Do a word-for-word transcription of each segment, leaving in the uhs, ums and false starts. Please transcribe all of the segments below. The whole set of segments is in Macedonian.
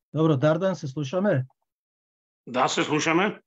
Добро, Дардан, се слушаме? Да, се слушаме.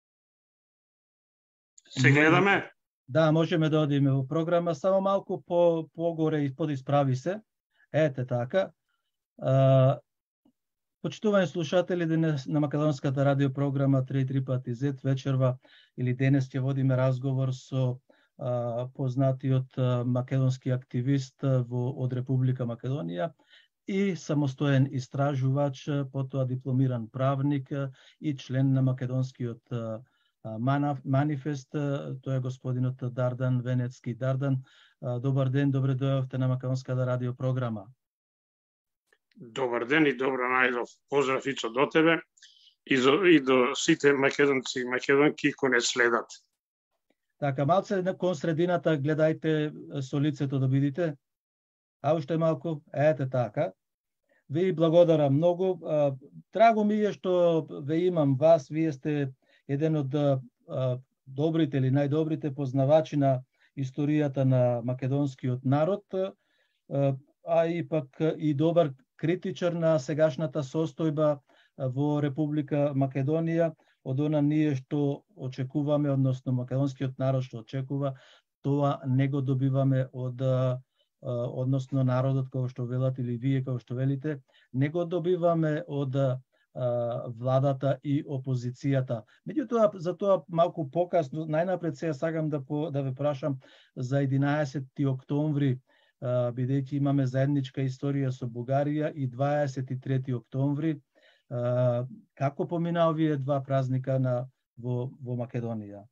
Се гледаме? Да, можеме да одиме во програма, само малку по погоре и подисправи се. Ете така. А, почитувани слушатели, денес на Македонската радиопрограма три три пати зет вечерва или денес ќе водиме разговор со а, познатиот а, македонски активист во од Република Македонија и самостоен истражувач, потоа дипломиран правник и член на македонскиот манифест, тој е господинот Дардан Венецки. Дардан, добар ден, добре дојавте на Македонската радиопрограма. Добар ден и добро најдов. Поздрав Ицо до тебе и, до, и до сите македонци и македонки кои не следат. Така, малце кон средината гледајте со лицето да видите. А уште малку, ете така. Ви благодарам многу. Драго ми е што ве имам вас. Вие сте еден од добрите или најдобрите познавачи на историјата на македонскиот народ, а и пак и добар критичар на сегашната состојба во Република Македонија. Од она ние што очекуваме, односно македонскиот народ што очекува, тоа не го добиваме од односно народот, како што велат, или вие како што велите, не го добиваме од а, владата и опозицијата. Меѓутоа, за тоа малку покасно, најнапред сега сакам да, по, да ве прашам за единаесети октомври, а, бидејќи имаме заедничка историја со Бугарија, и дваесет и трети октомври. А, како помина овие два празника на, во, во Македонија?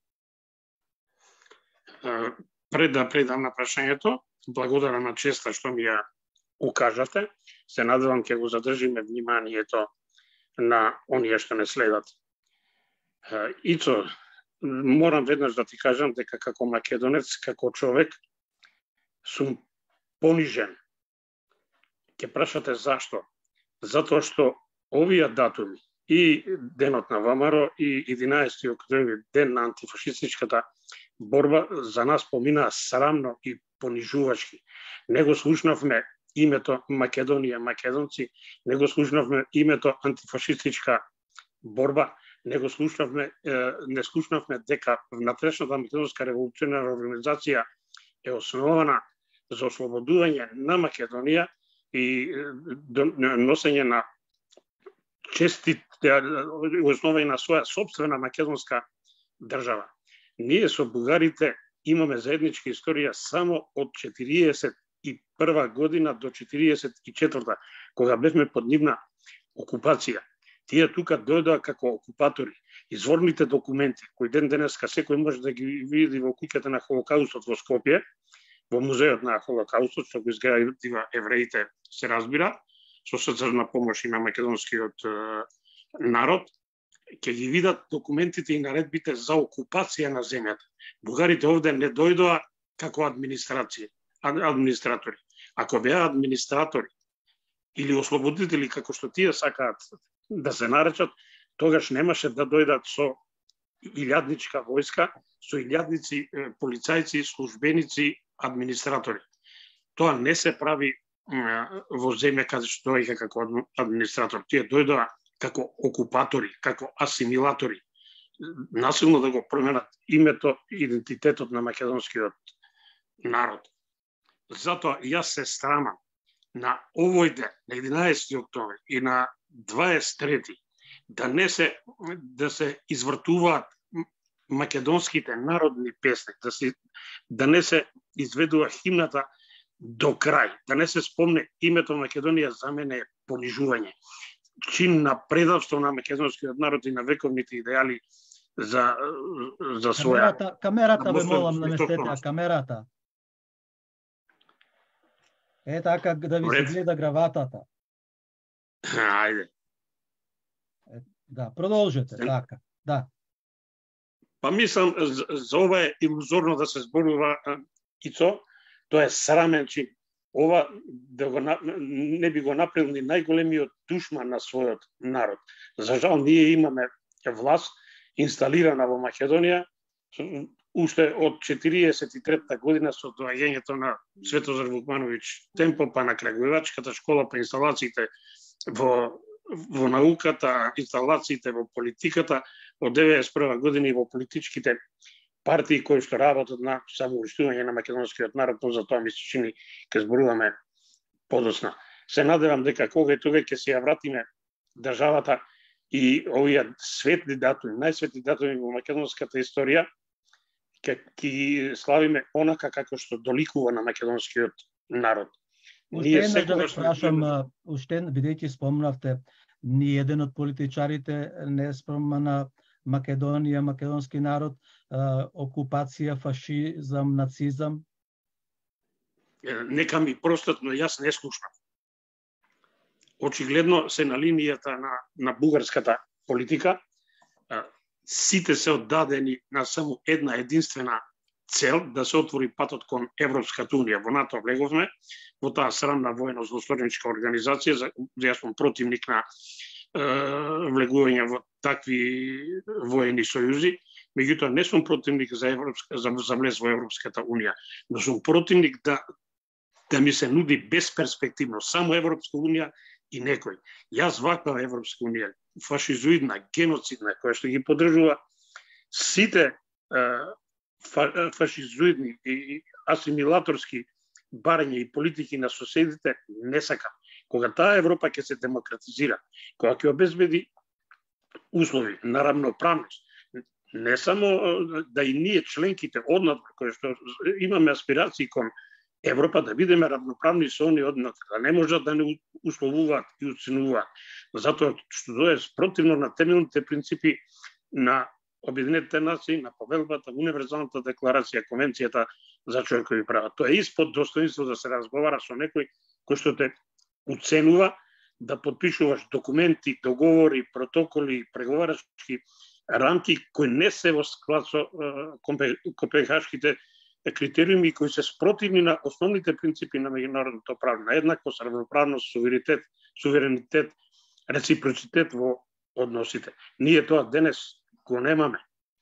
Пред да предам на прашањето, благодарам на честа што ми ја укажате. Се надевам ќе го задржиме вниманието на оние што не следат. Ицо, морам веднаш да ти кажам дека како македонец, како човек, сум понижен. Ќе прашате зашто? Затоа што овие датуми, и денот на ВМРО и единаесети октомври, ден на антифашистичката борба, за нас поминаа срамно и понижувачки. Не го слушнавме името Македонија, македонци, не го слушнавме името антифашистичка борба, не го слушнавме, не слушнавме дека внатрешната македонска револуционарна организација е основана за ослободување на Македонија и носење на честит, основање на своја собствена македонска држава. Ние со бугарите имаме заедничка историја само од четириесет и прва година до четириесет и четврта, кога бевме под нивна окупација. Тие тука дојдоа како окупатори. Изворните документи, кои ден денеска секој може да ги види во куќата на Холокаустот во Скопје, во музеот на Холокаустот, што го изградија евреите, се разбира, со соцрна помош и на македонскиот народ, ќе ги видат документите и наредбите за окупација на земјата. Бугарите овде не дојдоа како администрација, администратори. Ако беа администратори или ослободители, како што тие сакаат да се наречат, тогаш немаше да дојдат со илјадничка војска, со илјадници полицајци, службеници, администратори. Тоа не се прави во земја каде што доаѓа како администратор. Тие дојдоа како окупатори, како асимилатори, насилно да го променат името, идентитетот на македонскиот народ. Затоа јас се срамам на овој ден, на единаесети октомври и на дваесет и трети, да не се да се извртуваат македонските народни песни, да се да не се изведува химната до крај, да не се спомне името Македонија, за мене е понижување. Чин на предавство на македонскиот народ и на вековните идеали за за своја. Камерата, камерата ве молам наместете, камерата. Е така да ви се гледа граватата. Ајде. Е, да, продолжете, Се... така. Да. Па мислам за, за ова е илузорно да се зборува, Ицо, тоа е срамен чин. Ова да го, не би го направил ни најголемиот душман на својот народ. За жал, ние имаме власт инсталирана во Македонија уште од четириесет и трета година со доаѓањето на Светозар Вукмановиќ Темпо, па на Крагуевачката школа, па инсталациите во во науката, инсталациите во политиката од деветдесет и прва година и во политичките партии кои што работат на самоуштување на македонскиот народ, но за тоа ми се чини ќе зборуваме подосна. Се надевам дека кога и тога ќе се ја вратиме државата и овие светли датуми, најсветли датуми во македонската историја, ќе ги славиме онака како што доликува на македонскиот народ. Уште еднаш да ве прашам, уште бидејќи спомнавте, ни еден од политичарите не спомна Македонија, македонски народ, окупација, фашизам, нацизам? Нека ми простат, но јас не слушнав. Очигледно се на линијата на, на бугарската политика. Сите се оддадени на само една единствена цел, да се отвори патот кон Европската унија. Во НАТО влеговме, во таа срамна воено-злосторничка организација, за јас сум противник на влегување во такви воени сојузи, меѓутоа не сум противник за европска за, за влез во Европската унија, но сум противник да да ми се нуди безперспективно само Европска унија и некој. Јас ваква Европска унија, фашизоидна, геноцидна, која што ги поддржува сите фа, фашизоидни и асимилаторски барања и политики на соседите, не сакам. Кога таа Европа ќе се демократизира, кога ќе обезбеди услови на равноправност, не само да и ние членките однатре, кои што имаме аспирации кон Европа, да бидеме равноправни со оние однатре, да не можат да не условуваат и оценуваат, затоа што тоа е спротивно на темелните принципи на Обединетите нации, на повелбата, универзалната декларација, конвенцијата за човекови права. Тоа е испод достоинство да се разговара со некој кој што те уценува, да подпишуваш документи, договори, протоколи, преговарачки рамки кои не се во склад со копенхашките критериуми кои се спротивни на основните принципи на меѓународното право, на еднаквост, равноправност, суверенитет, суверенитет, реципроцитет во односите. Ние тоа денес го немаме.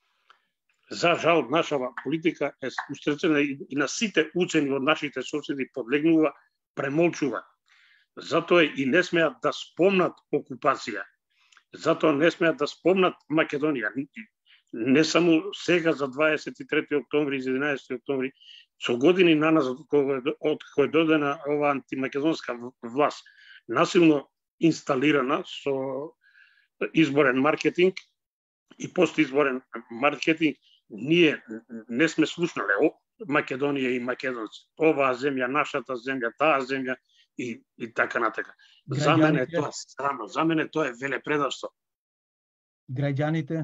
За жал, нашава политика е устрецена и на сите уцени од нашите соседи подлегнува, премолчува. Затоа и не смеат да спомнат окупација. Затоа не смеат да спомнат Македонија. Не само сега за дваесет и трети октомври и за единаесети октомври, со години наназад од кој дојде на ова антимакедонска власт, насилно инсталирана со изборен маркетинг и постизборен маркетинг, ние не сме слушнале о Македонија и македонци. Оваа земја, нашата земја, таа земја и, и така натака. За мене тоа е срамно, за мене тоа е велепредавство. Граѓаните?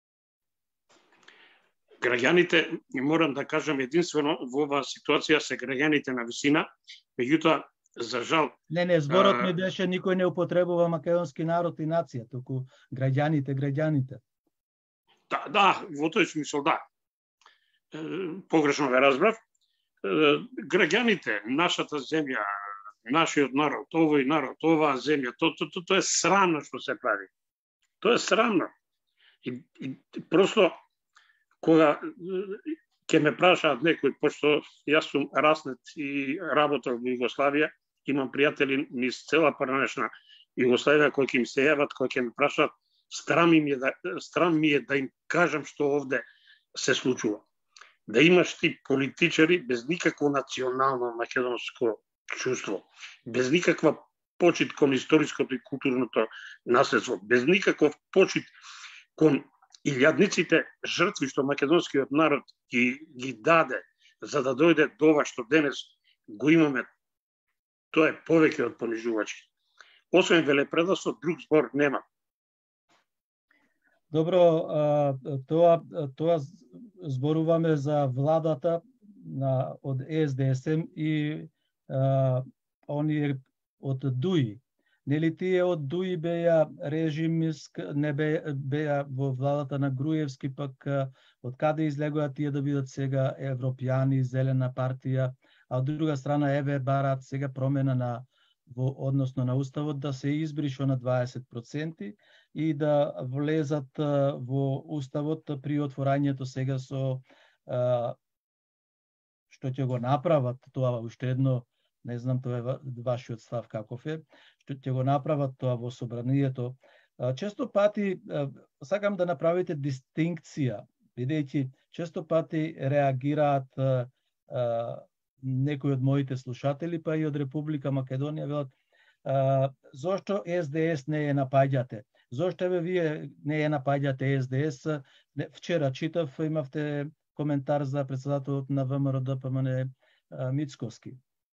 Граѓаните, морам да кажам единствено, во оваа ситуација се граѓаните на висина, меѓутоа, за жал... Не, не, зборот ми беше никој не употребува македонски народ и нација, туку граѓаните, граѓаните. Да, да, во тој смисол, да. Погрешно ве разбрав. Граѓаните, нашата земја, нашиот народ, овој народ, оваа земја, тоа то, то, то е срамно што се прави. Тоа е срамно. И, и просто, кога ќе ме прашаат некој, пошто јас сум раснет и работел во Југославија, имам пријатели низ цела поранешна Југославија кои ќе ми се јават, кои ќе ме прашаат, страм ми е да, страм ми е да им кажам што овде се случува. Да имаш ти политичари без никакво национално македонско чувство, без никаква почит кон историското и културното наследство, без никаков почит кон илјадниците жртви што македонскиот народ ги, ги даде за да дојде до ова што денес го имаме, тоа е повеќе од понижувачки. Освен велепредавство, друг збор нема. Добро, тоа, тоа зборуваме за владата на, од Е С Д С М и а, оние од ДУИ. Нели тие од ДУИ беа режимиск, не беа, беа во владата на Груевски, пак од каде излегоа тие да бидат сега европјани, зелена партија, а од друга страна еве бараат сега промена на во односно на уставот да се избришува на дваесет проценти и да влезат во уставот при отворањето сега со а, што ќе го направат тоа уште едно не знам тоа е вашиот став каков е, што ќе го направат тоа во собранието. Често пати сакам да направите дистинкција, бидејќи често пати реагираат некои од моите слушатели, па и од Република Македонија, велат зошто Ес Де Ес не ја напаѓате? Зошто еве вие не ја напаѓате Ес Де Ес? Вчера читав, имавте коментар за председателот на ВМРО Д П М Н Мицковски.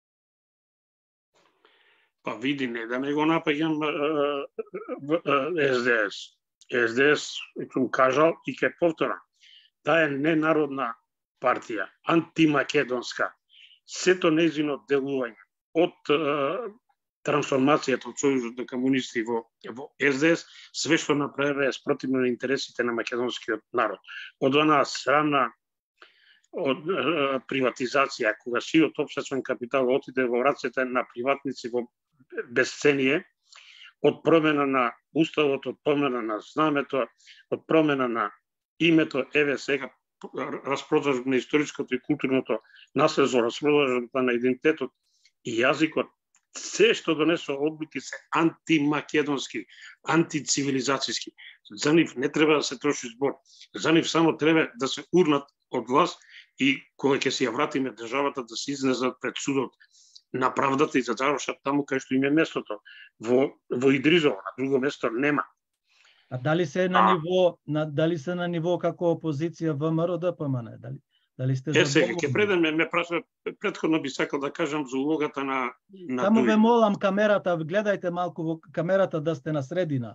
Па види, не да не го напаѓам Ес Де Ес. Ес Де Ес, cum кажал и ќе повторам, таа е ненародна партија, антимакедонска. Сето нејзино делување од трансформацијата од Сојузот на комунисти во, во Ес Де Ес, све што направи е спротивно на интересите на македонскиот народ. Од онаа срамна од е, приватизација, кога сиот општествен капитал отиде во рацете на приватници во безцение, од промена на уставот, од промена на знамето, од промена на името, еве сега распродажба на историското и културното наследство, распродажбата на идентитетот и јазикот, се што донесо одлуки се антимакедонски, антицивилизацијски. За нив не треба да се троши збор. За нив само треба да се урнат од власт и кога ќе се ја вратиме државата да се изнесат пред судот на правдата и да завршат таму кај што им е местото. Во, во Идризово, на друго место нема. А дали се на а... ниво, на, дали се на ниво како опозиција ВМРО Д П М Н? Дали? Дали сте Е, сега, ќе предаме, ме прашува, предходно би сакал да кажам за улогата на... на Само ве молам камерата, гледајте малку во камерата да сте на средина.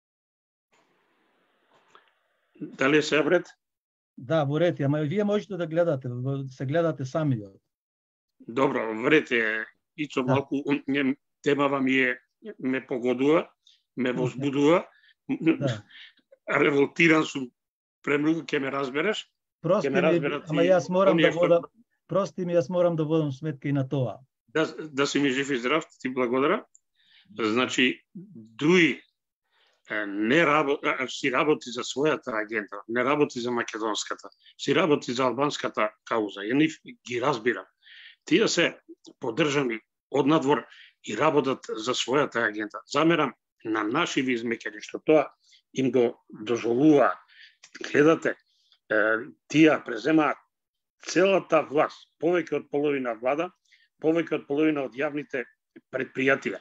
Дали се вред? Да, во ред, ама вие можете да гледате, се гледате самиот. Добро, вред е, Ицо, да. Малку, не, темава ми е, ме погодува, ме возбудува, да. Револтиран сум, премногу ќе ме разбереш. Прости ми, ама јас морам да водам, прости ми, јас морам да водам сметка и на тоа. Да, да си ми жив и здрав, ти благодарам. Значи, други не работи, си работи за својата агента, не работи за македонската, си работи за албанската кауза. Ја нив ги разбирам. Тие се поддржани од надвор и работат за својата агента. Замерам на наши визмекери, што тоа им го дозволува. Гледате, тие преземаат целата власт, повеќе од половина влада, повеќе од половина од јавните предпријатија.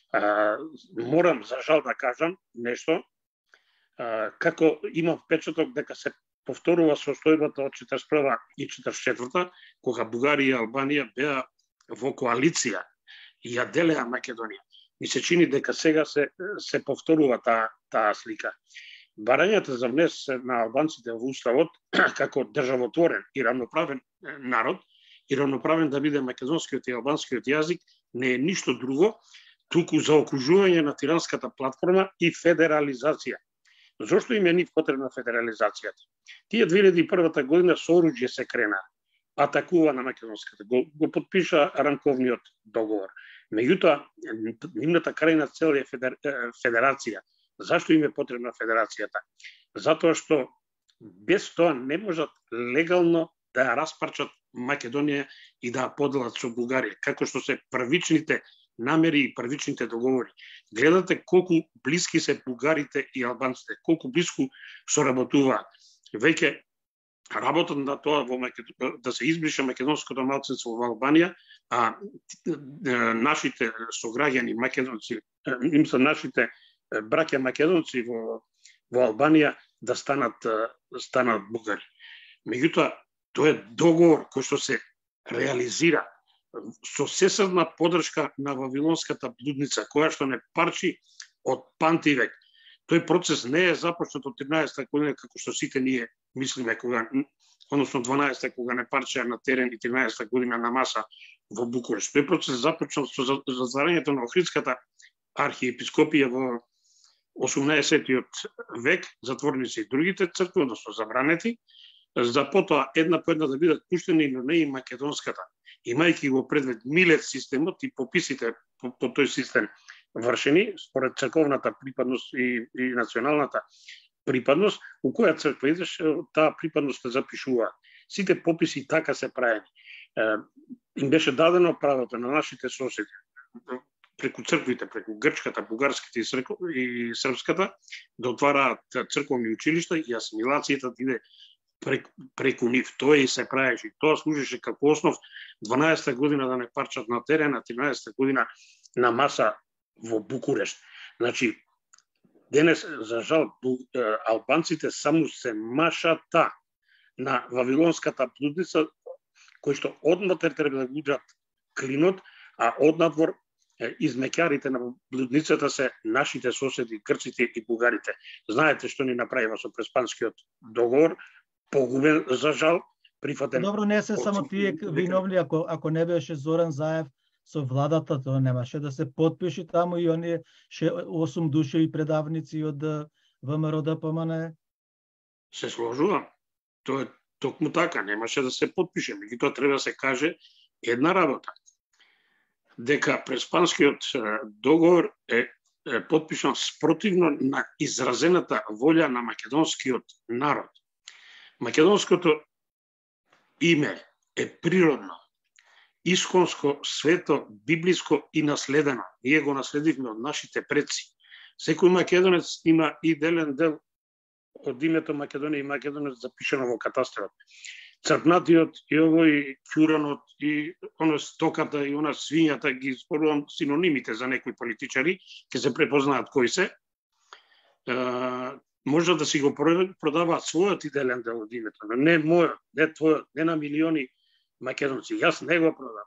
Морам за жал да кажам нешто, како имам впечаток дека се повторува состојбата од четиридесет и прва и четиридесет и четврта, кога Бугарија и Албанија беа во коалиција и ја делеа Македонија. Ми се чини дека сега се, се повторува таа, таа слика. Барањата за внес на албанците во уставот како државотворен и равноправен народ и равноправен да биде македонскиот и албанскиот јазик не е ништо друго, туку заокружување на тиранската платформа и федерализација. Зошто им е нив потребна федерализацијата? Тие две илјади и прва година со оруџје се крена, атакува на македонската, го, го подпиша рамковниот договор. Меѓутоа, нивната крајна цел е федер, федерација. Зашто им е потребна федерацијата? Затоа што без тоа не можат легално да ја распарчат Македонија и да ја поделат со Бугарија, како што се првичните намери и првичните договори. Гледате колку блиски се бугарите и албанците, колку блиску соработуваат. Веќе работат на тоа во Македонија, да се избрише македонското малцинство во Албанија, а нашите сограѓани македонци, им се нашите браќа македонци во, во Албанија да станат, станат бугари. Меѓутоа, тоа е договор кој што се реализира со сесадна поддршка на вавилонската блудница, која што не парчи од пантивек. Тој процес не е започнат од тринаесетта година, како што сите ние мислиме, кога, односно дванаесетта, кога не парчеа на терен и тринаесетта година на маса во Букурешт. Тој процес започнат со затварањето на Охридската архиепископија во осумнаесеттиот век, затворени се и другите цркви, односно забранети, за потоа една по една да бидат пуштени, но не и македонската. Имајќи го предвид Милет системот и пописите по, по тој систем вршени според црковната припадност и, и националната припадност, у која црква идеш, таа припадност се запишува. Сите пописи така се правени. им беше дадено правото на нашите соседи преку црквите, преку грчката, бугарските и, сркв... и српската, да отвараат црковни училишта и асимилацијата да иде преку, преку нив. Тоа и се правеше. Тоа служеше како основ дванаесетта година да не парчат на терен, а тринаесетта година на маса во Букурешт. Значи, денес, за жал, албанците само се машата на вавилонската блудница, кои што однатре треба да гуѓат клинот, а однадвор измеќарите на блудницата се нашите соседи, грците и бугарите. Знаете што ни направива со Преспанскиот договор, погубен за жал, прифатен. Добро, не се само тие виновни, ако ако не беше Зоран Заев со владата, тоа немаше да се потпиши таму и оние осум души и предавници од ВМРО-ДПМН. Се сложувам. Тоа е токму така, немаше да се потпише. Меѓутоа треба да се каже една работа. Дека Преспанскиот договор е, е потпишан спротивно на изразената волја на македонскиот народ. Македонското име е природно, исконско, свето, библиско и наследено. Ние го наследивме од нашите предци. Секој македонец има и делен дел од името Македонија и македонец запишено во катастрот. Црпнатиот и овој ќуранот и оно стоката и она свињата ги спорувам синонимите за некои политичари, ќе се препознаат кои се. Е, може да си го продаваат својот иделен дел од името, но не мојот, не твојот, не на милиони македонци. Јас не го продавам.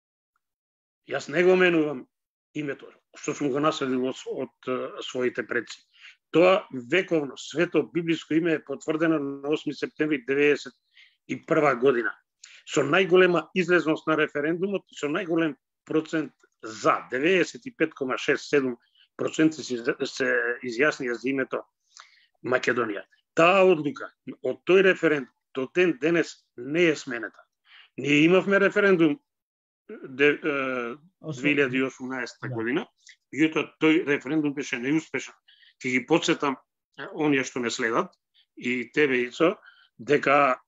Јас не го менувам името, што сум го наследил од, од своите предци. Тоа вековно, свето, библиско име е потврдено на осми септември деветдесет и прва година. Со најголема излезност на референдумот и со најголем процент за, деветдесет и пет zarez шест седум проценти се, се изјаснија за името Македонија. Таа одлука од тој референдум до ден денес не е сменета. Ние имавме референдум две илјади и осумнаесетта година, и тој референдум беше неуспешен. Ќе ги подсетам оние што не следат и тебе Ицо, дека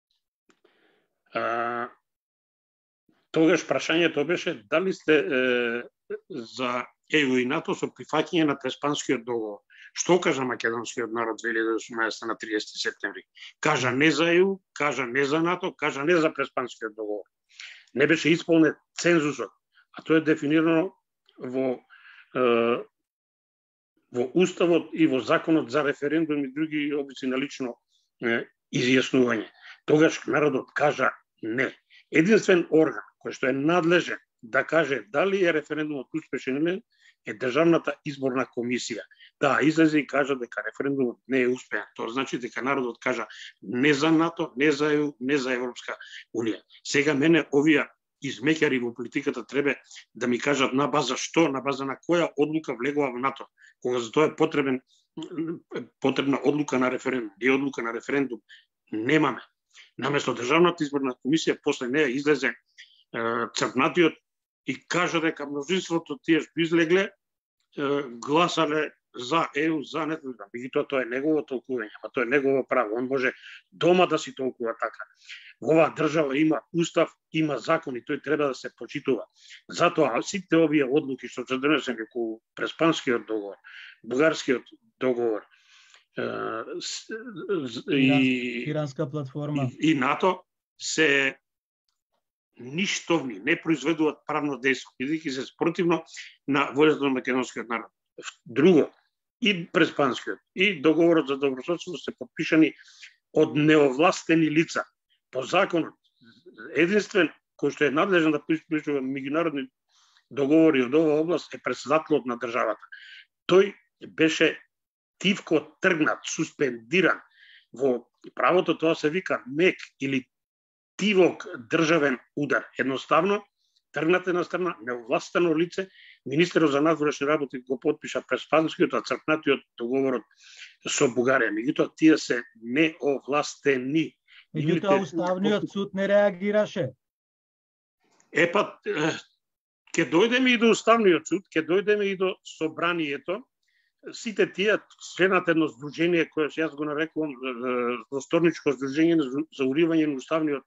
а, тогаш прашањето беше дали сте е, за е у и НАТО со прифаќање на Преспанскиот договор. Што кажа македонскиот народ две илјади и осумнаесетта на триесети септември? Кажа не за е у, кажа не за НАТО, кажа не за Преспанскиот договор. Не беше исполнет цензусот, а тоа е дефинирано во е, во Уставот и во Законот за референдум и други облици на лично е, изјаснување. Тогаш народот кажа не. Единствен орган кој што е надлежен да каже дали е референдумот успешен или не е Државната изборна комисија. Да, излезе и кажа дека референдумот не е успеан. Тоа значи дека народот кажа не за НАТО, не за е у, не за Европска унија. Сега мене овие измеќари во политиката треба да ми кажат на база што, на база на која одлука влегува во НАТО, кога за тоа е потребен потребна одлука на референдум. И одлука на референдум немаме. Наместо Државната изборна комисија после неја излезе Црпнатиот и кажа дека мнозинството тие што излегле гласале за е у, за не, меѓутоа тоа е негово толкување, а тоа е негово право. Он може дома да си толкува така. Во оваа држава има устав, има закон и тој треба да се почитува. Затоа сите овие одлуки што се донесени како Преспанскиот договор, Бугарскиот договор и Пиранска платформа и, и НАТО се ништовни, не произведуваат правно дејство, бидејќи се спротивно на волјата на македонскиот народ. Друго, и Преспанскиот, и договорот за добрососедство се подпишани од неовластени лица. По законот, единствен кој што е надлежен да подпишува меѓународни договори од оваа област е претседателот на државата. Тој беше тивко тргнат, суспендиран во правото, тоа се вика мек или тивок државен удар. Едноставно, тргнат една страна, неовластено лице, министерот за надворешни работи го потпиша Преспанскиот, а Црпнатиот договорот со Бугарија. Меѓутоа, тие се неовластени. Меѓутоа, Уставниот суд не реагираше. Епа, ќе дојдеме и до Уставниот суд, ќе дојдеме и до собранието. Сите тие членат едно здружение кое јас го нарекувам Восторничко здружение за уривање на Уставниот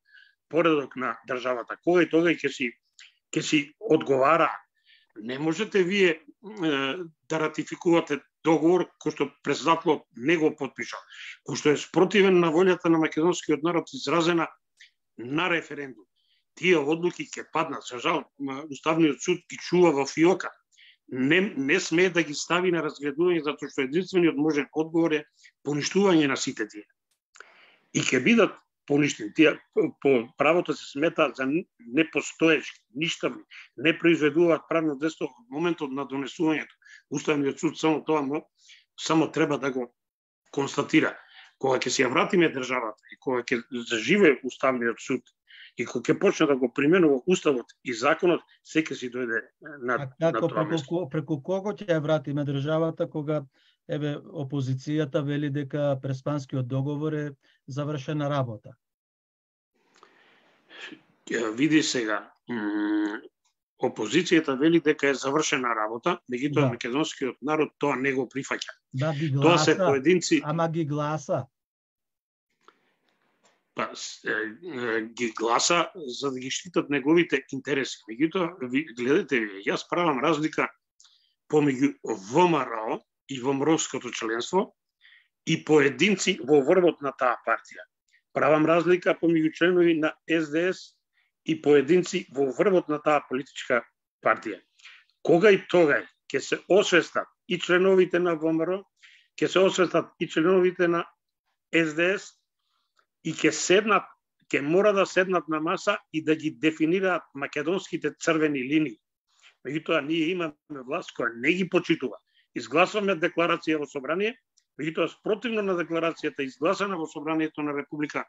поредок на државата. Кога и тога ќе си ќе си одговара. Не можете вие е, да ратификувате договор кој што председателот не го подпишал, кој што е спротивен на волјата на македонскиот народ изразена на референдум. Тие одлуки ќе паднат. За жал, Уставниот суд ги чува во фиока. Не, не смее да ги стави на разгледување, затоа што единствениот можен одговор е поништување на сите тие. И ќе бидат поништени. Тие по правото се смета за непостоечки, ништавни, не произведуваат правно дејство во моментот на донесувањето. Уставниот суд само тоа му, само треба да го констатира. Кога ќе се ја вратиме државата и кога ќе заживе Уставниот суд и кога ќе почне да го применува Уставот и законот, секој си дојде на, а како, на тоа преку, место. преку кого ќе ја вратиме државата кога еве опозицијата вели дека Преспанскиот договор е завршена работа? Види сега, опозицијата вели дека е завршена работа, меѓутоа Да. македонскиот народ тоа не го прифаќа. Да, ги Тоа се гласа, поединци, ама ги гласа. па, с- е, е, ги гласа за да ги штитат неговите интереси. Меѓутоа, ви гледате вие, јас правам разлика помеѓу ВМРО и ВМРО-ското членство и поединци во врвот на таа партија. Правам разлика помеѓу членови на Ес Де Ес и поединци во врвот на таа политичка партија. Кога и тога ќе се освестат и членовите на ВМРО, ќе се освестат и членовите на Ес Де Ес и ќе седнат, ќе мора да седнат на маса и да ги дефинираат македонските црвени линии. Меѓутоа, ние имаме власт која не ги почитува. Изгласваме декларација во собрание, меѓутоа спротивно на декларацијата изгласана во собранието на Република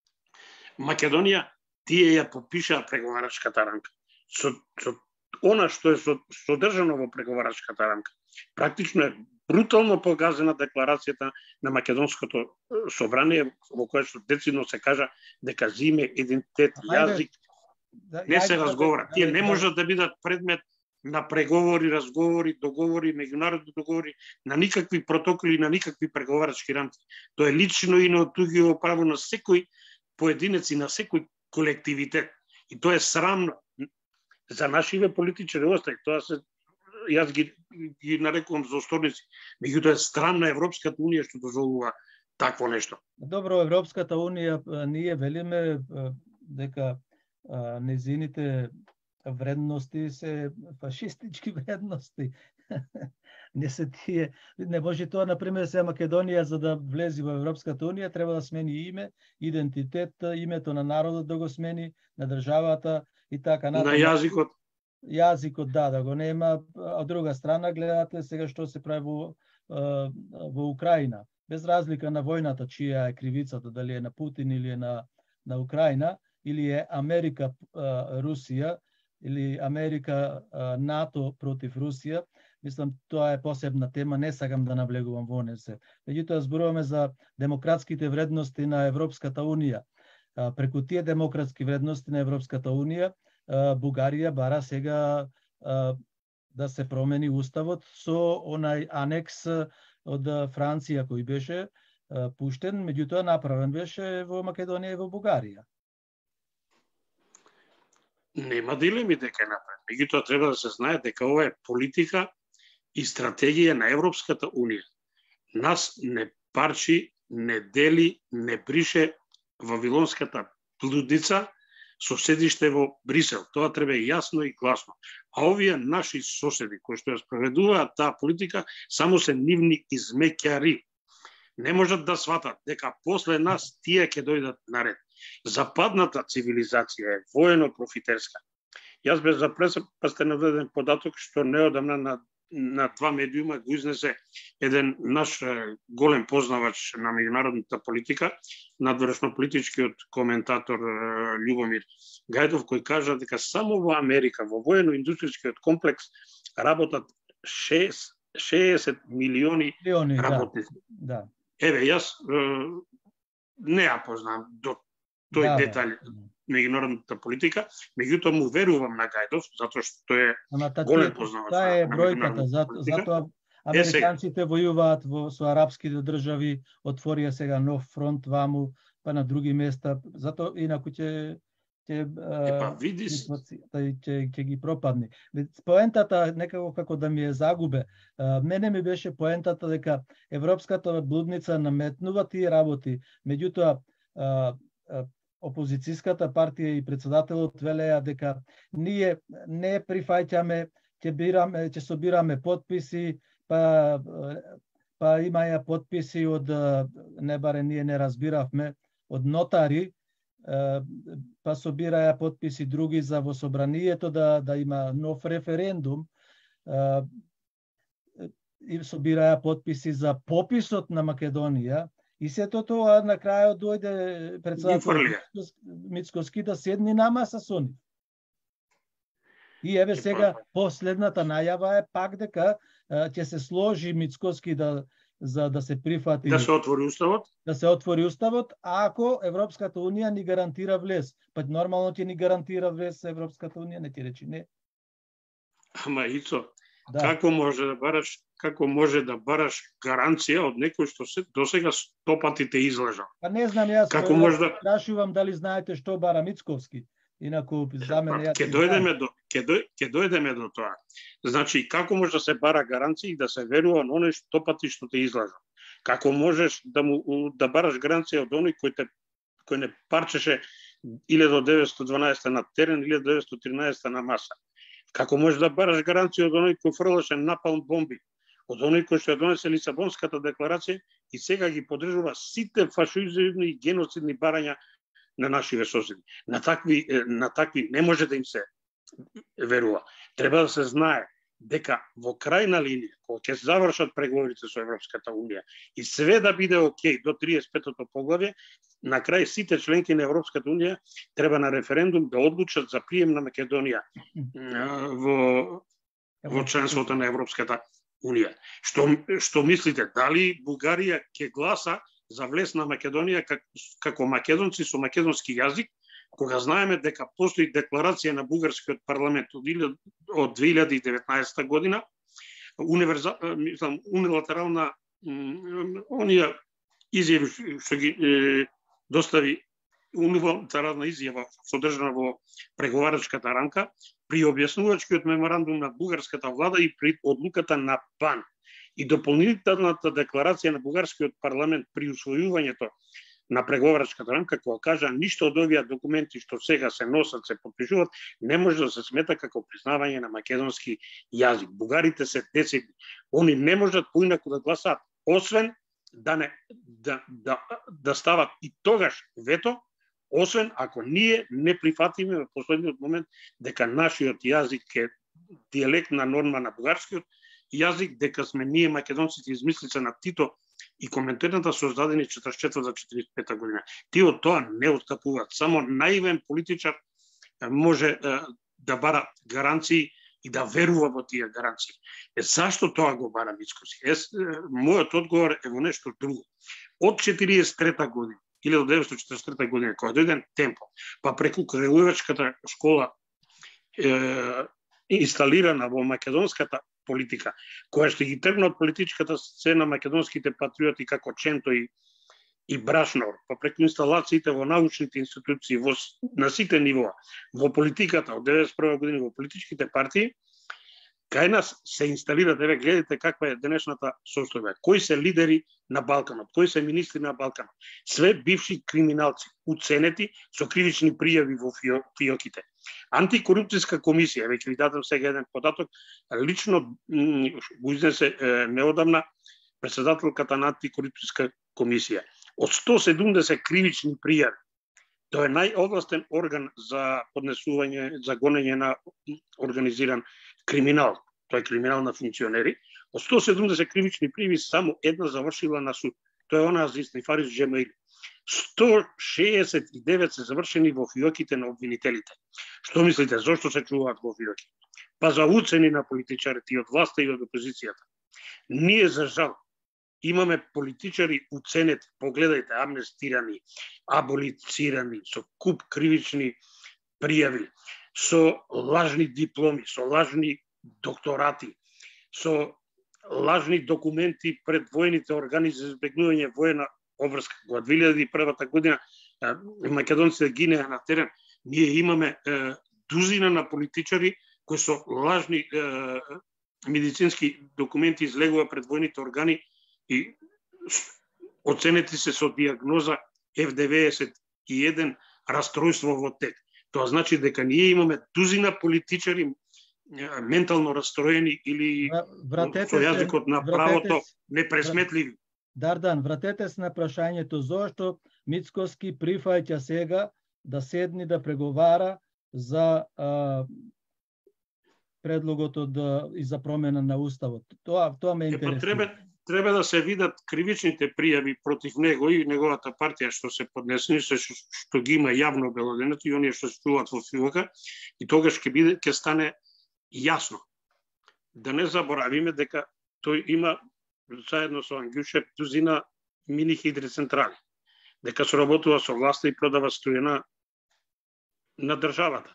Македонија, тие ја подпишаа преговарачката рамка. Со, со она што е содржано во преговарачката рамка, практично е брутално погазена декларацијата на македонското собрание, во која што децидно се кажа дека зиме идентитет, Ајде, јазик, Да, не се јајде да- разговара. Тие не да- можат да бидат предмет на преговори, разговори, договори, меѓународни договори, на никакви протоколи, на никакви преговарачки рамки. Тоа е лично и неотугиво право на секој поединец и на секој колективитет. И тоа е срамно за нашиве политичари остај. Тоа се јас ги, ги нарекувам злосторници. Меѓутоа е срамна Европската унија што дозволува такво нешто. Добро, Европската унија, а, ние велиме а, дека а, незините вредности се фашистички вредности. Не се тие, не може тоа, например, се Македонија за да влези во Европската унија треба да смени име, идентитет, името на народот да го смени, на државата и така На натаму. јазикот, Јазикот да, да го нема, а од друга страна гледате сега што се прави во, а, во Украина. Без разлика на војната, чија е кривицата, дали е на Путин или е на, на Украина, или е Америка, а, Русија, или Америка, а, НАТО против Русија, мислам, тоа е посебна тема, не сакам да навлегувам во неа се. Меѓутоа, зборуваме за демократските вредности на Европската унија. А, преку тие демократски вредности на Европската унија, а, Бугарија бара сега а, да се промени уставот со онај анекс од Франција кој беше а, пуштен, меѓутоа направен беше во Македонија и во Бугарија. нема дилеми дека е направен. Меѓутоа треба да се знае дека ова е политика и стратегија на Европската унија. Нас не парчи, не дели, не брише Вавилонската блудница со седиште во Брисел. Тоа треба јасно и гласно. А овие наши соседи кои што ја спроведуваат таа политика само се нивни измеќари. Не можат да сватат дека после нас тие ќе дојдат наред. Западната цивилизација е воено-профитерска. Јас без запреса сте наведен податок што неодамна на, на два медиума го изнесе еден наш е, голем познавач на меѓународната политика, надвршно политичкиот коментатор е, Љубомир Гајдов, кој кажа дека само во Америка, во воено-индустријскиот комплекс, работат шеесет милиони Милиони, работници. да. Да. Еве, јас е, не ја познам до тој Да, да. детаљ меѓународната политика, меѓутоа му верувам на Гајдов, затоа што е Ама та голем тие- познавач таа на- е на бројката, меѓународната зато, политика. затоа Е, сега. американците војуваат во со арапските држави, отворија сега нов фронт ваму, па на други места, зато инаку ќе ќе Епа види ќе ќе ги пропадне. Поентата некако како да ми е загубе. Мене ми беше поентата дека европската блудница наметнува тие работи, меѓутоа опозицијската партија и председателот велеа дека ние не прифаќаме, ќе бираме, ќе собираме потписи, па па имаја потписи од, не баре ние не разбиравме, од нотари, па собираја потписи други за во собранието да да има нов референдум, и собираја потписи за пописот на Македонија, и сето тоа на крајот дојде председателот Мицкоски да седни на маса со нив. И еве сега последната најава е пак дека ќе се сложи Мицкоски да за да се прифати да се отвори уставот, да се отвори уставот, ако Европската унија ни гарантира влез. Па нормално ќе ни гарантира влез Европската унија, не ти речи не. Ама Ицо, да. Како може да бараш, како може да бараш гаранција од некој што се досега сто пати те излажал? Па не знам јас, како може да прашувам дали знаете што бара Мицковски. Инаку за мене јас ќе дојдеме до ќе дој, ќе дојдеме до тоа. Значи како може да се бара гаранција и да се верува на оној сто пати што те излажал? Како можеш да му да бараш гаранција од оној кој те кој не парчеше илјада деветстотини и дванаесетта на терен, илјада деветстотини и тринаесетта на маса? Како можеш да бараш гаранција од оној кој фрлаше напалм бомби, од оној кој што ја донесе Лисабонската декларација и сега ги поддржува сите фашизми и геноцидни барања на нашите соседи? На такви на такви не може да им се верува. Треба да се знае дека во крајна линија, кога ќе завршат преговорите со Европската унија и све да биде окей до триесет и петото поглавје, на крај сите членки на Европската унија треба на референдум да одлучат за прием на Македонија во во членството на Европската унија. Што што мислите, дали Бугарија ќе гласа за влез на Македонија как, како македонци со македонски јазик, кога знаеме дека постои декларација на бугарскиот парламент од, од две илјади и деветнаесетта година, универзал, мислам, унилатерална онија изјави што ги е, достави унилатерална изјава содржана во преговарачката рамка при објаснувачкиот меморандум на бугарската влада и при одлуката на БАН и дополнителната декларација на бугарскиот парламент при усвојувањето на преговарачката рамка, кога кажа ништо од овие документи што сега се носат, се подпишуваат, не може да се смета како признавање на македонски јазик. Бугарите се десетни. Они не можат поинаку да гласаат, освен да не да да да стават и тогаш вето, освен ако ние не прифатиме во последниот момент дека нашиот јазик е дијалектна норма на бугарскиот јазик, дека сме ние македонците измислица на Тито и коментарната создадени четиридесет и четврта до четиридесет и пета година. Тие од тоа не отстапуваат. Само наивен политичар може да бара гаранции и да верува во тие гаранции. Е, зашто тоа го бара Мицкоски? Е, мојот одговор е во нешто друго. Од четиридесет и трета година, илјада деветстотини и четиридесет и трета година, кога дојден Темпо, па преку Крајовачката школа е, инсталирана во македонската политика, која што ги тргна од политичката сцена македонските патриоти како Ченто и, и Брашнор, па преку инсталациите во научните институции, во, на сите нивоа, во политиката од деветдесет и прва година во политичките партии, кај нас се инсталира, еве гледате каква е денешната состојба. Кои се лидери на Балканот, кои се министри на Балканот? Све бивши криминалци, уценети со кривични пријави во фиоките. Антикорупцијска комисија, веќе ви дадам сега еден податок, лично го изнесе неодамна председателката на антикорупцијска комисија. Од сто седумдесет кривични пријави, тоа е најовластен орган за поднесување, за гонење на организиран криминал, тоа е криминал на функционери. Од сто седумдесет кривични пријави само една завршила на суд. Тоа е она за Снифарис Джемаили. сто шеесет и девет се завршени во фиоките на обвинителите. Што мислите, зошто се чуваат во фиоки? Па за уцени на политичарите и од власта и од опозицијата. Ние, за жал, имаме политичари уценети, погледајте, амнестирани, аболицирани, со куп кривични пријави, со лажни дипломи, со лажни докторати, со лажни документи пред војните органи за избегнување воена обврска. Во две илјади и прва година македонците гинеа на терен, Ние имаме е, дузина на политичари кои со лажни е, медицински документи излегува пред војните органи и оценети се со диагноза Ф деветдесет и еден растројство во тек. Тоа значи дека ние имаме дузина политичари ментално растроени или вратете со јазикот на правото непресметливи. Дардан, вратете се на прашањето зошто Мицкоски прифаќа сега да седни да преговара за а, предлогот од и за промена на уставот. Тоа тоа ме интересира. Треба треба да се видат кривичните пријави против него и неговата партија што се поднесени, што, што ги има јавно обелодено и оние што се чуваат во филка, и тогаш ќе биде ќе стане јасно. Да не заборавиме дека тој има заедно со Ангјушев дузина мини хидроцентрали, дека соработува со власта и продава струја на, на државата.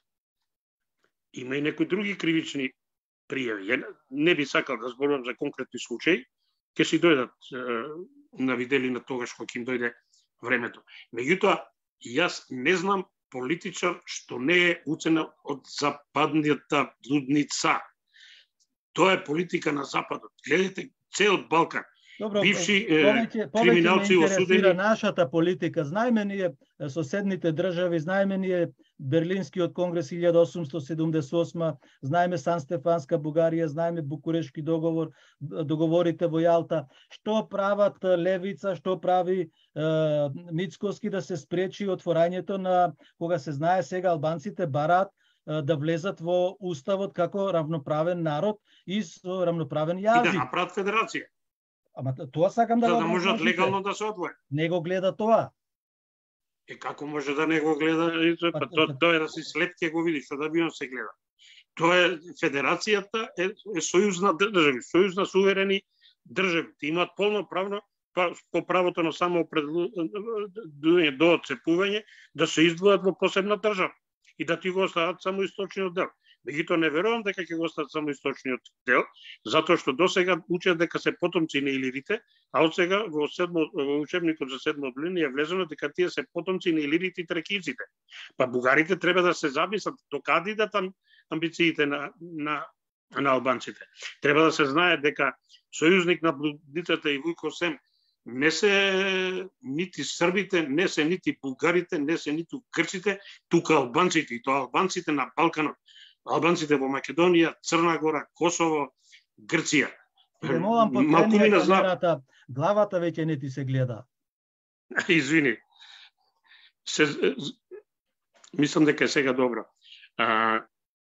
Има и некои други кривични пријави. Ја не би сакал да зборувам за конкретни случаи, ќе си дојдат е, на виделина тогаш кога ќе им дојде времето. Меѓутоа, јас не знам политичар што не е уцена од западната блудница. Тоа е политика на Западот. Гледате, цел Балкан. Добро, бивши е, повеќе, криминалци повеќе осудени. Нашата политика. Знаеме ние соседните држави, знаеме ние Берлинскиот конгрес илјада осумстотини седумдесет и осма, знаеме Сан-Стефанска Бугарија, знаеме Букурешки договор, договорите во Јалта. Што прават левица, што прави е, Мицкоски да се спречи отворањето на, кога се знае сега албанците бараат да влезат во уставот како равноправен народ и со равноправен јазик. И да направат федерација. Ама тоа сакам да За го да можат легално да се одвојат. Не го гледа тоа. Е како може да не го гледа? Па, тоа то е да си след ќе го видиш, што да би он се гледа. Тоа е федерацијата е, е сојуз на држави, сојуз на суверени држави. Ти имаат полно правно по правото на самоопределување до отцепување да се издвојат во посебна држава и да ти го остават само источниот дел. Меѓутоа не верувам дека ќе го остават само источниот дел, затоа што досега учат дека се потомци на илирите, а од сега во седмо во учебникот за седмо одделение е влезено дека тие се потомци на илирите и тракиците. Па бугарите треба да се замислат до каде идат амбициите на на на албанците. Треба да се знае дека сојузник на блудницата и Вујко Сем не се нити србите, не се нити бугарите, не се нити грците, тука албанците, и тоа албанците на Балканот. Албанците во Македонија, Црна Гора, Косово, Грција. Ќе молам потрени камерата, главата веќе не ти се гледа. Извини. Се, мислам дека е сега добро. А,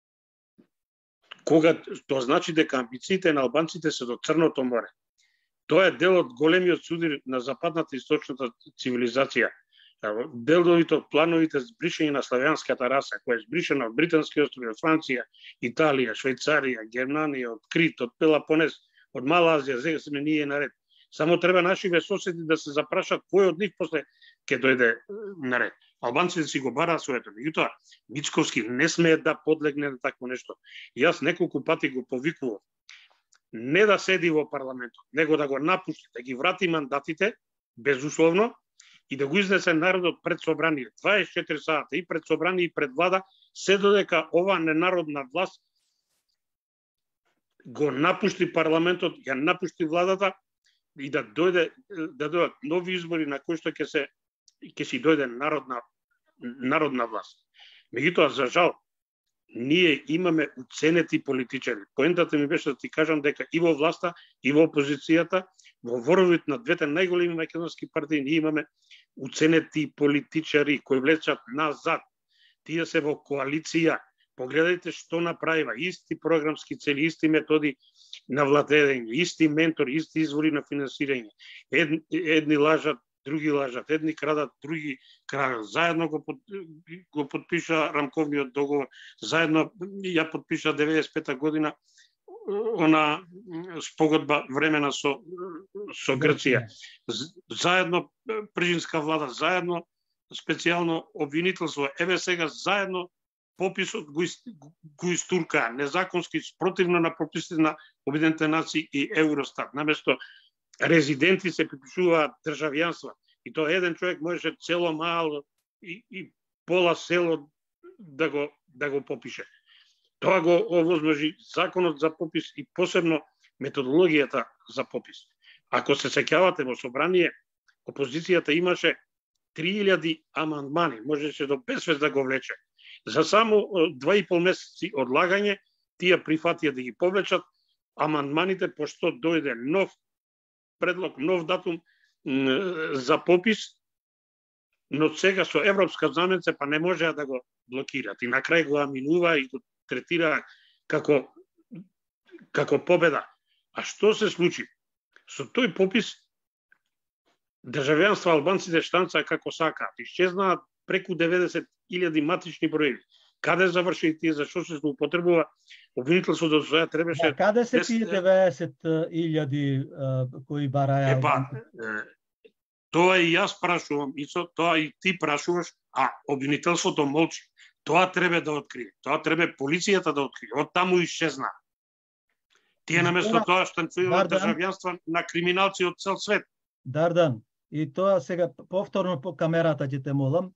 кога тоа значи дека амбициите на албанците се до Црното море. Тоа е дел од големиот судир на западната и источната цивилизација. Деловите од плановите збришање на славјанската раса, која е збришена од британски острови, од Франција, Италија, Швајцарија, Германија, од Крит, од Пелопонез, од Мала Азија, сега сме ние наред. Само треба нашиве соседи да се запрашат кој од нив после ќе дојде наред. Албанците си го бараат своето. Меѓутоа, Мицкоски не смее да подлегне на такво нешто. И јас неколку пати го повикувам не да седи во парламентот, него да го напушти, да ги врати мандатите безусловно и да го изнесе народот пред собрание дваесет и четири сата и пред собрание и пред влада, се додека ова ненародна власт го напушти парламентот, ја напушти владата и да дојде да дојдат нови избори на кои што ќе се ќе си дојде народна народна власт. Меѓутоа, за жал, ние имаме уценети политичари. Поентата ми беше да ти кажам дека и во власта, и во опозицијата, во воровите на двете најголеми македонски партии, ние имаме уценети политичари кои влечат назад. Тие се во коалиција. Погледајте што направива. Исти програмски цели, исти методи на владење, исти ментори, исти извори на финансирање. Едни, едни лажат, други лажат, едни крадат, други крадат. Заедно го, под, го подпиша рамковниот договор, заедно ја подпиша деветдесет и пета година она спогодба времена со со Грција. Заедно прижинска влада, заедно специјално обвинителство. Еве сега заедно пописот го, го истуркаа незаконски, спротивно на прописите на Обединетите нации и Евростат. Наместо резиденти се припишуваат државјанства. И тоа еден човек можеше цело мало и, и пола село да го да го попише. Тоа го овозможи законот за попис и посебно методологијата за попис. Ако се сеќавате во собрание, опозицијата имаше три илјади амандмани, можеше до безвез да го влече. За само два и пол месеци одлагање, тие прифатија да ги повлечат амандманите, пошто дојде нов предлог, нов датум за попис, но сега со европска знаменце па не можеа да го блокираат. И на крај го аминува и го третира како, како победа. А што се случи? Со тој попис државјанство албанците штанцаа како сакаат. Исчезнаат преку деветдесет илјади матични броеви. Каде заврши тие, зашто се злоупотребува? Обвинителството за тоа требаше... А каде се тие деветдесет илјади кои бараја? Епа, тоа и јас прашувам, Ицо, тоа и ти прашуваш, а обвинителството молчи. Тоа треба да открие. Тоа треба полицијата да открие. Од таму исчезна. Тие наместо тоа штанцуваат државјанства на криминалци од цел свет. Дардан, и тоа сега повторно по камерата ќе те молам.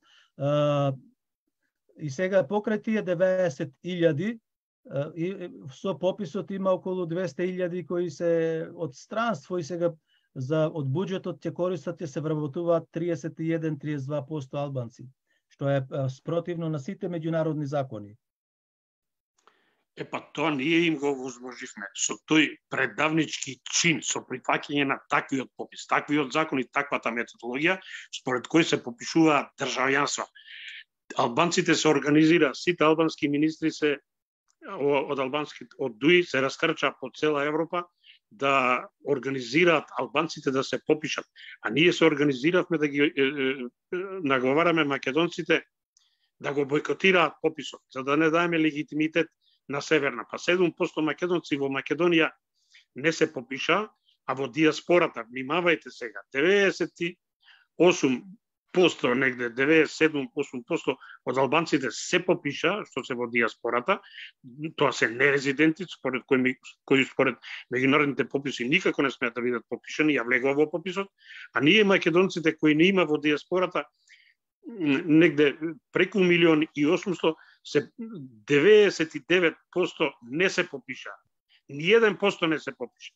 И сега покрај тие деветдесет илјади, и со пописот има околу двесте илјади кои се од странство и сега за од буџетот ќе користат, ќе се вработуваат триесет и еден до триесет и два проценти албанци, што е спротивно на сите меѓународни закони. Епа, тоа ние им го возможивме со тој предавнички чин, со прифаќање на таквиот попис, таквиот закон и таквата методологија, според кој се попишуваат државјанства. Албанците се организира, сите албански министри се од албански од ДУИ се растрча по цела Европа да организираат албанците да се попишат. А ние се организиравме да ги е, е, наговараме македонците да го бойкотираат пописот, за да не даеме легитимитет на Северна. Па седум проценти македонци во Македонија не се попиша, а во диаспората, внимавајте сега, деветдесет и осум проценти негде, деветдесет и седум до осум проценти од албанците се попиша, што се во диаспората, тоа се нерезиденти, според кои, кои според меѓународните пописи никако не смеат да бидат попишани, ја влегува во пописот, а ние македонците кои не има во диаспората, негде преку милион и осумсто, се деветдесет и девет проценти не се попиша. Ни еден процент не се попиша.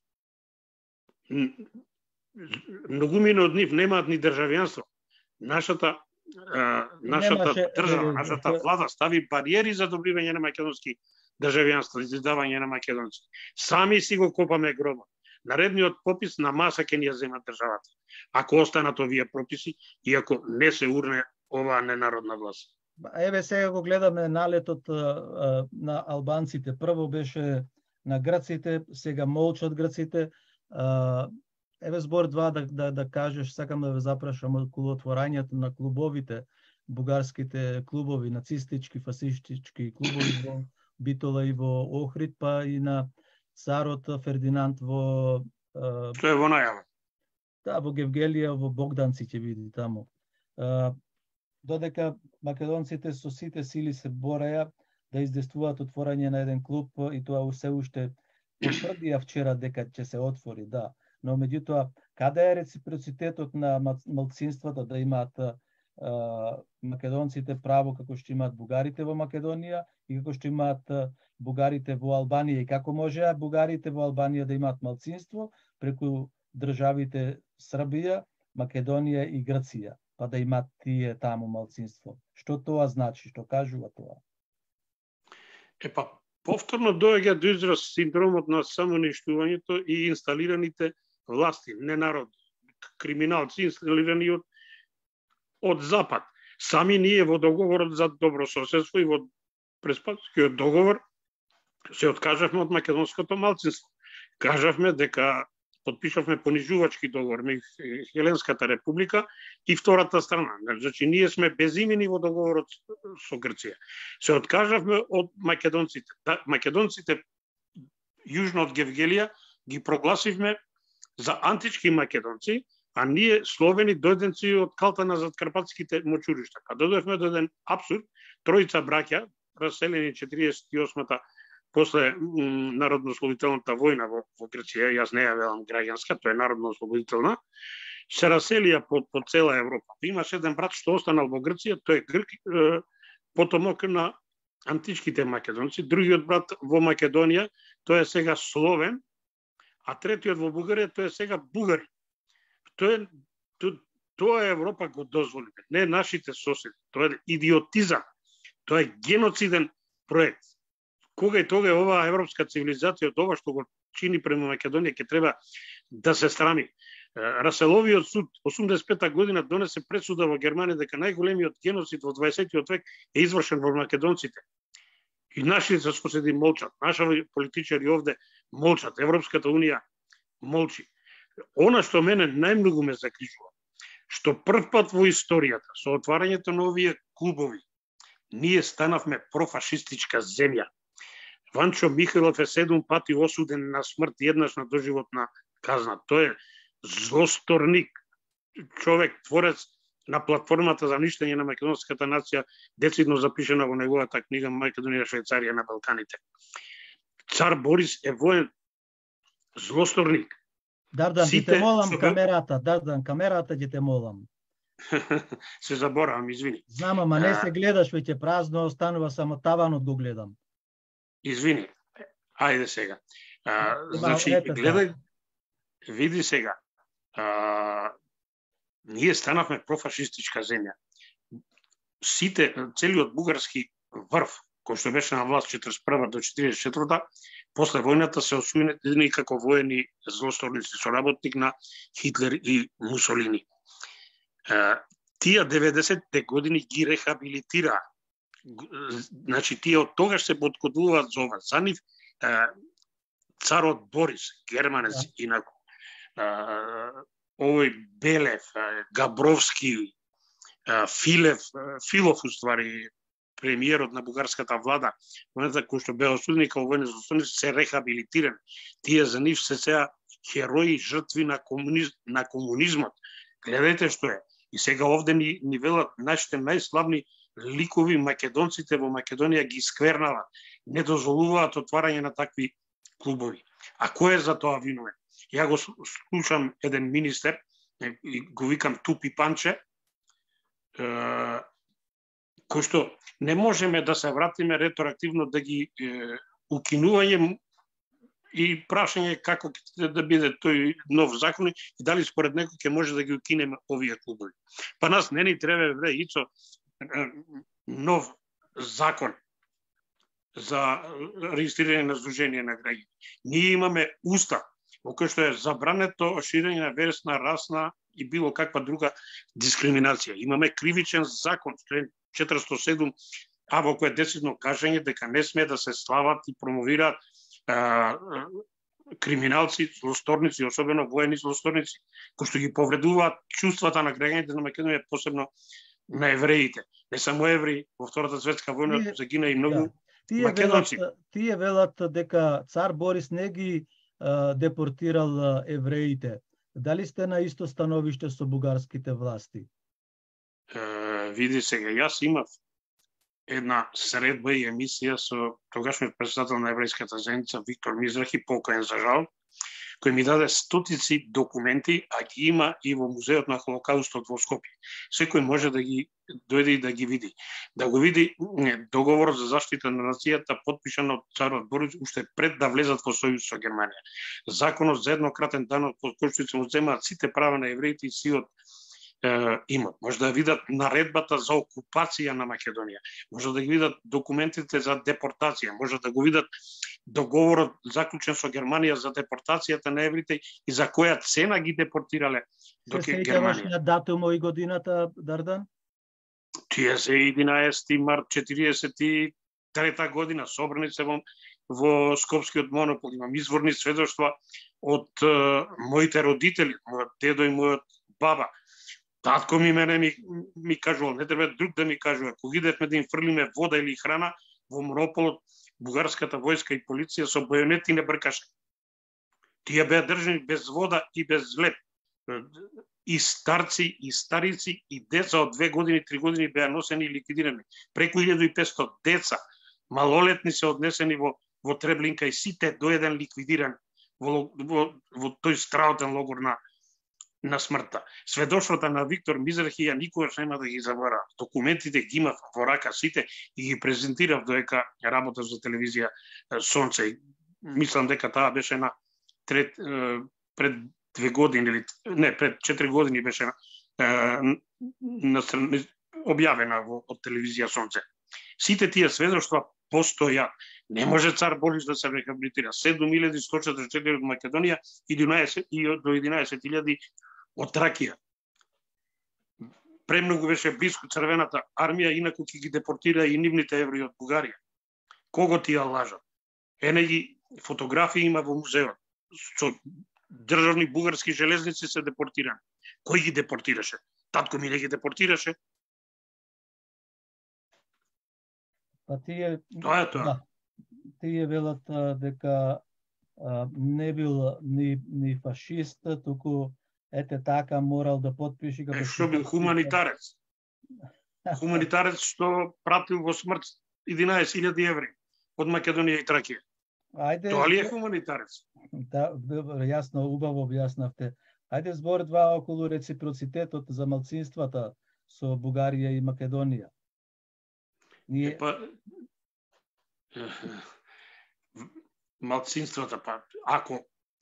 Многумина од нив немаат ни државјанство. Нашата а, нашата Немаше, држава, нашата влада стави бариери за добивање на македонски државјанство, за издавање на македонци. Сами си го копаме гробот. Наредниот попис на маса ќе ни ја земат државата. Ако останат овие прописи и ако не се урне оваа ненародна власт. Еве сега го гледаме налетот а, на албанците. Прво беше на грците, сега молчат грците. А, еве збор два да, да, да кажеш, сакам да ве запрашам околу отворањето на клубовите, бугарските клубови, нацистички, фасистички клубови во Битола и во Охрид, па и на царот Фердинанд во... А, Што е во најава? Да, во Гевгелија, во Богданци ќе види таму. А, додека македонците со сите сили се бореја да издействуваат отворање на еден клуб и тоа се уште потврдија вчера дека ќе се отвори, да. Но меѓутоа, каде е реципроцитетот на малцинствата да имаат а, македонците право како што имаат бугарите во Македонија и како што имаат бугарите во Албанија, и како можеа бугарите во Албанија да имаат малцинство преку државите Србија, Македонија и Грција, па да имаат тие таму малцинство. Што тоа значи, што кажува тоа? Епа, повторно доаѓа до израз синдромот на самоништувањето и инсталираните власти, не народ, криминалци инсталирани од, од Запад. Сами ние во договорот за добрососедство и во Преспанскиот договор се откажавме од македонското малцинство. Кажавме дека подпишавме понижувачки договор меѓу Хеленската република и втората страна. Значи, ние сме безимени во договорот со Грција. Се откажавме од македонците. Да, македонците јужно од Гевгелија ги прогласивме за антички македонци, а ние словени дојденци од калта на задкарпатските мочуришта. Па додевме до еден абсурд, тројца браќа, раселени четириесет и осмата после народно-ослободителната војна во, во Грција, јас не ја велам граѓанска, тоа е народно-ослободителна, се раселија по, по цела Европа. Имаше еден брат што останал во Грција, тој е грк, потомок на античките македонци, другиот брат во Македонија, тој е сега Словен, а третиот во Бугарија, тој е сега бугари. Тоа е, то, тоа е Европа го дозволи, не нашите соседи. Тоа е идиотизам. Тоа е геноциден проект. Кога и тога оваа европска цивилизација, од ова што го чини према Македонија, ќе треба да се страми. Раселовиот суд осумдесет и пета година донесе пресуда во Германија дека најголемиот геноцид во дваесеттиот век е извршен во македонците. И нашите соседи молчат, наши политичари овде молчат, Европската унија молчи. Она што мене најмногу ме закрижува, што прв пат во историјата со отварањето на овие клубови ние станавме профашистичка земја. Ванчо Михайлов е седум пати осуден на смрт, еднаш на доживотна казна. Тој е злосторник, човек, творец на платформата за уништење на македонската нација, децидно запишена во неговата книга Македонија, Швајцарија на Балканите. Цар Борис е воен злосторник. Дардан, ги те молам камерата, Дардан, камерата ги те молам. Се заборавам, извини. Знам, ама не се гледаш веќе, празно останува, само таванот го гледам. Извини, ајде сега. А, значи, гледај, види сега, а, ние станавме профашистичка земја. Сите, целиот бугарски врв, кој што беше на власт четиридесет и прва до четиридесет и четврта, после војната се осујени како воени злосторници, соработник на Хитлер и Мусолини. А, тие деветдесетте години ги рехабилитираа. Значи, тие од тогаш се подкодуваат за ова. За нив царот Борис, германец, инаку, овој Белев, Габровски, Филев, Филов, уствари, премиерот на бугарската влада, кој што беа осудени како војни злосторници, се рехабилитирани. Тие за нив се сега херои, жртви на, комуниз... на комунизмот. Гледајте што е. И сега овде ни, ни велат нашите најславни ликови македонците во Македонија ги сквернават, не дозволуваат отварање на такви клубови. А кој е за тоа виновен? Ја го слушам еден министер, го викам Тупи Панче, кој што не можеме да се вратиме ретроактивно да ги укинување и прашање како ќе да биде тој нов закон и дали според некој ќе може да ги укинеме овие клубови. Па нас не ни треба, бре, Ицо, нов закон за регистрирање на здружение на граѓани. Ние имаме устав во кој што е забрането ширење на версна, расна и било каква друга дискриминација. Имаме кривичен закон, член четиристотини и седум, а во кој е децидно кажање дека не смее да се слават и промовираат а, криминалци, злосторници, особено воени злосторници, кои што ги повредуваат чувствата на граѓаните на Македонија, посебно на евреите. Не само евреи, во Втората светска војна тие, загина и многу да. Тие македонци. Велат, тие велат дека цар Борис не ги а, депортирал а, евреите. Дали сте на исто становиште со бугарските власти? Е, види сега, јас имав една средба и емисија со тогашниот председател на еврејската заедница Виктор Мизрахи, покоен за жал, кој ми даде стотици документи, а ги има и во музеот на Холокаустот во Скопје. Секој може да ги дојде и да ги види. Да го види не, договорот за заштита на нацијата подпишан од царот Борис уште пред да влезат во сојуз со Германија. Законот за еднократен данок под кој што се му земаат сите права на евреите и сиот е, имот. Може да видат наредбата за окупација на Македонија. Може да ги видат документите за депортација. Може да го видат договорот заклучен со Германија за депортацијата на евреите и за која цена ги депортирале до Германија. Се на датумот и годината, Дардан? Тие се единаесети март четириесет и трета година, собрани се во, во Скопскиот монопол. Имам изворни сведоштва од е, моите родители, мојот дедо и мојот баба. Татко ми мене ми, ми кажувал, не треба друг да ми кажува. Кога идевме да им фрлиме вода или храна, во монополот бугарската војска и полиција со бојонети не бркаше. Тие беа држани без вода и без хлеб. И старци, и старици, и деца од две години, три години беа носени и ликвидирани. Преку илјада и петстотини деца, малолетни се однесени во, во Треблинка и сите до еден ликвидирани во, во, во тој страутен логор на на смртта. Сведоштвата на Виктор Мизрахи ја никогаш нема да ги заборав. Документите ги имав во рака сите и ги презентирав додека работев за телевизија Сонце. Мислам дека таа беше на трет, пред две години или не, пред четири години беше на, на објавена во од телевизија Сонце. Сите тие сведоштва постојат. Не може цар Борис да се рехабилитира. седум илјади сто четиридесет и четири од Македонија и до единаесет илјади од Тракија. Премногу беше близко црвената армија, инаку ќе ги депортира и нивните евреи од Бугарија. Кого ти ја лажат? Ене ги фотографии има во музеот. Со државни бугарски железници се депортирани. Кој ги депортираше? Татко ми не ги депортираше. Па тие Тоа е тоа. Да, тие велат дека а, не бил ни ни фашист, туку ете така морал да потпише како што бил хуманитарец. Хуманитарец што пратил во смрт единаесет илјади евреи од Македонија и Тракија. Ајде. Тоа ли е хуманитарец? Да, јасно, убаво објаснавте. Ајде збор два околу реципроцитетот за малцинствата со Бугарија и Македонија. Ние... Па, малцинствата, па, ако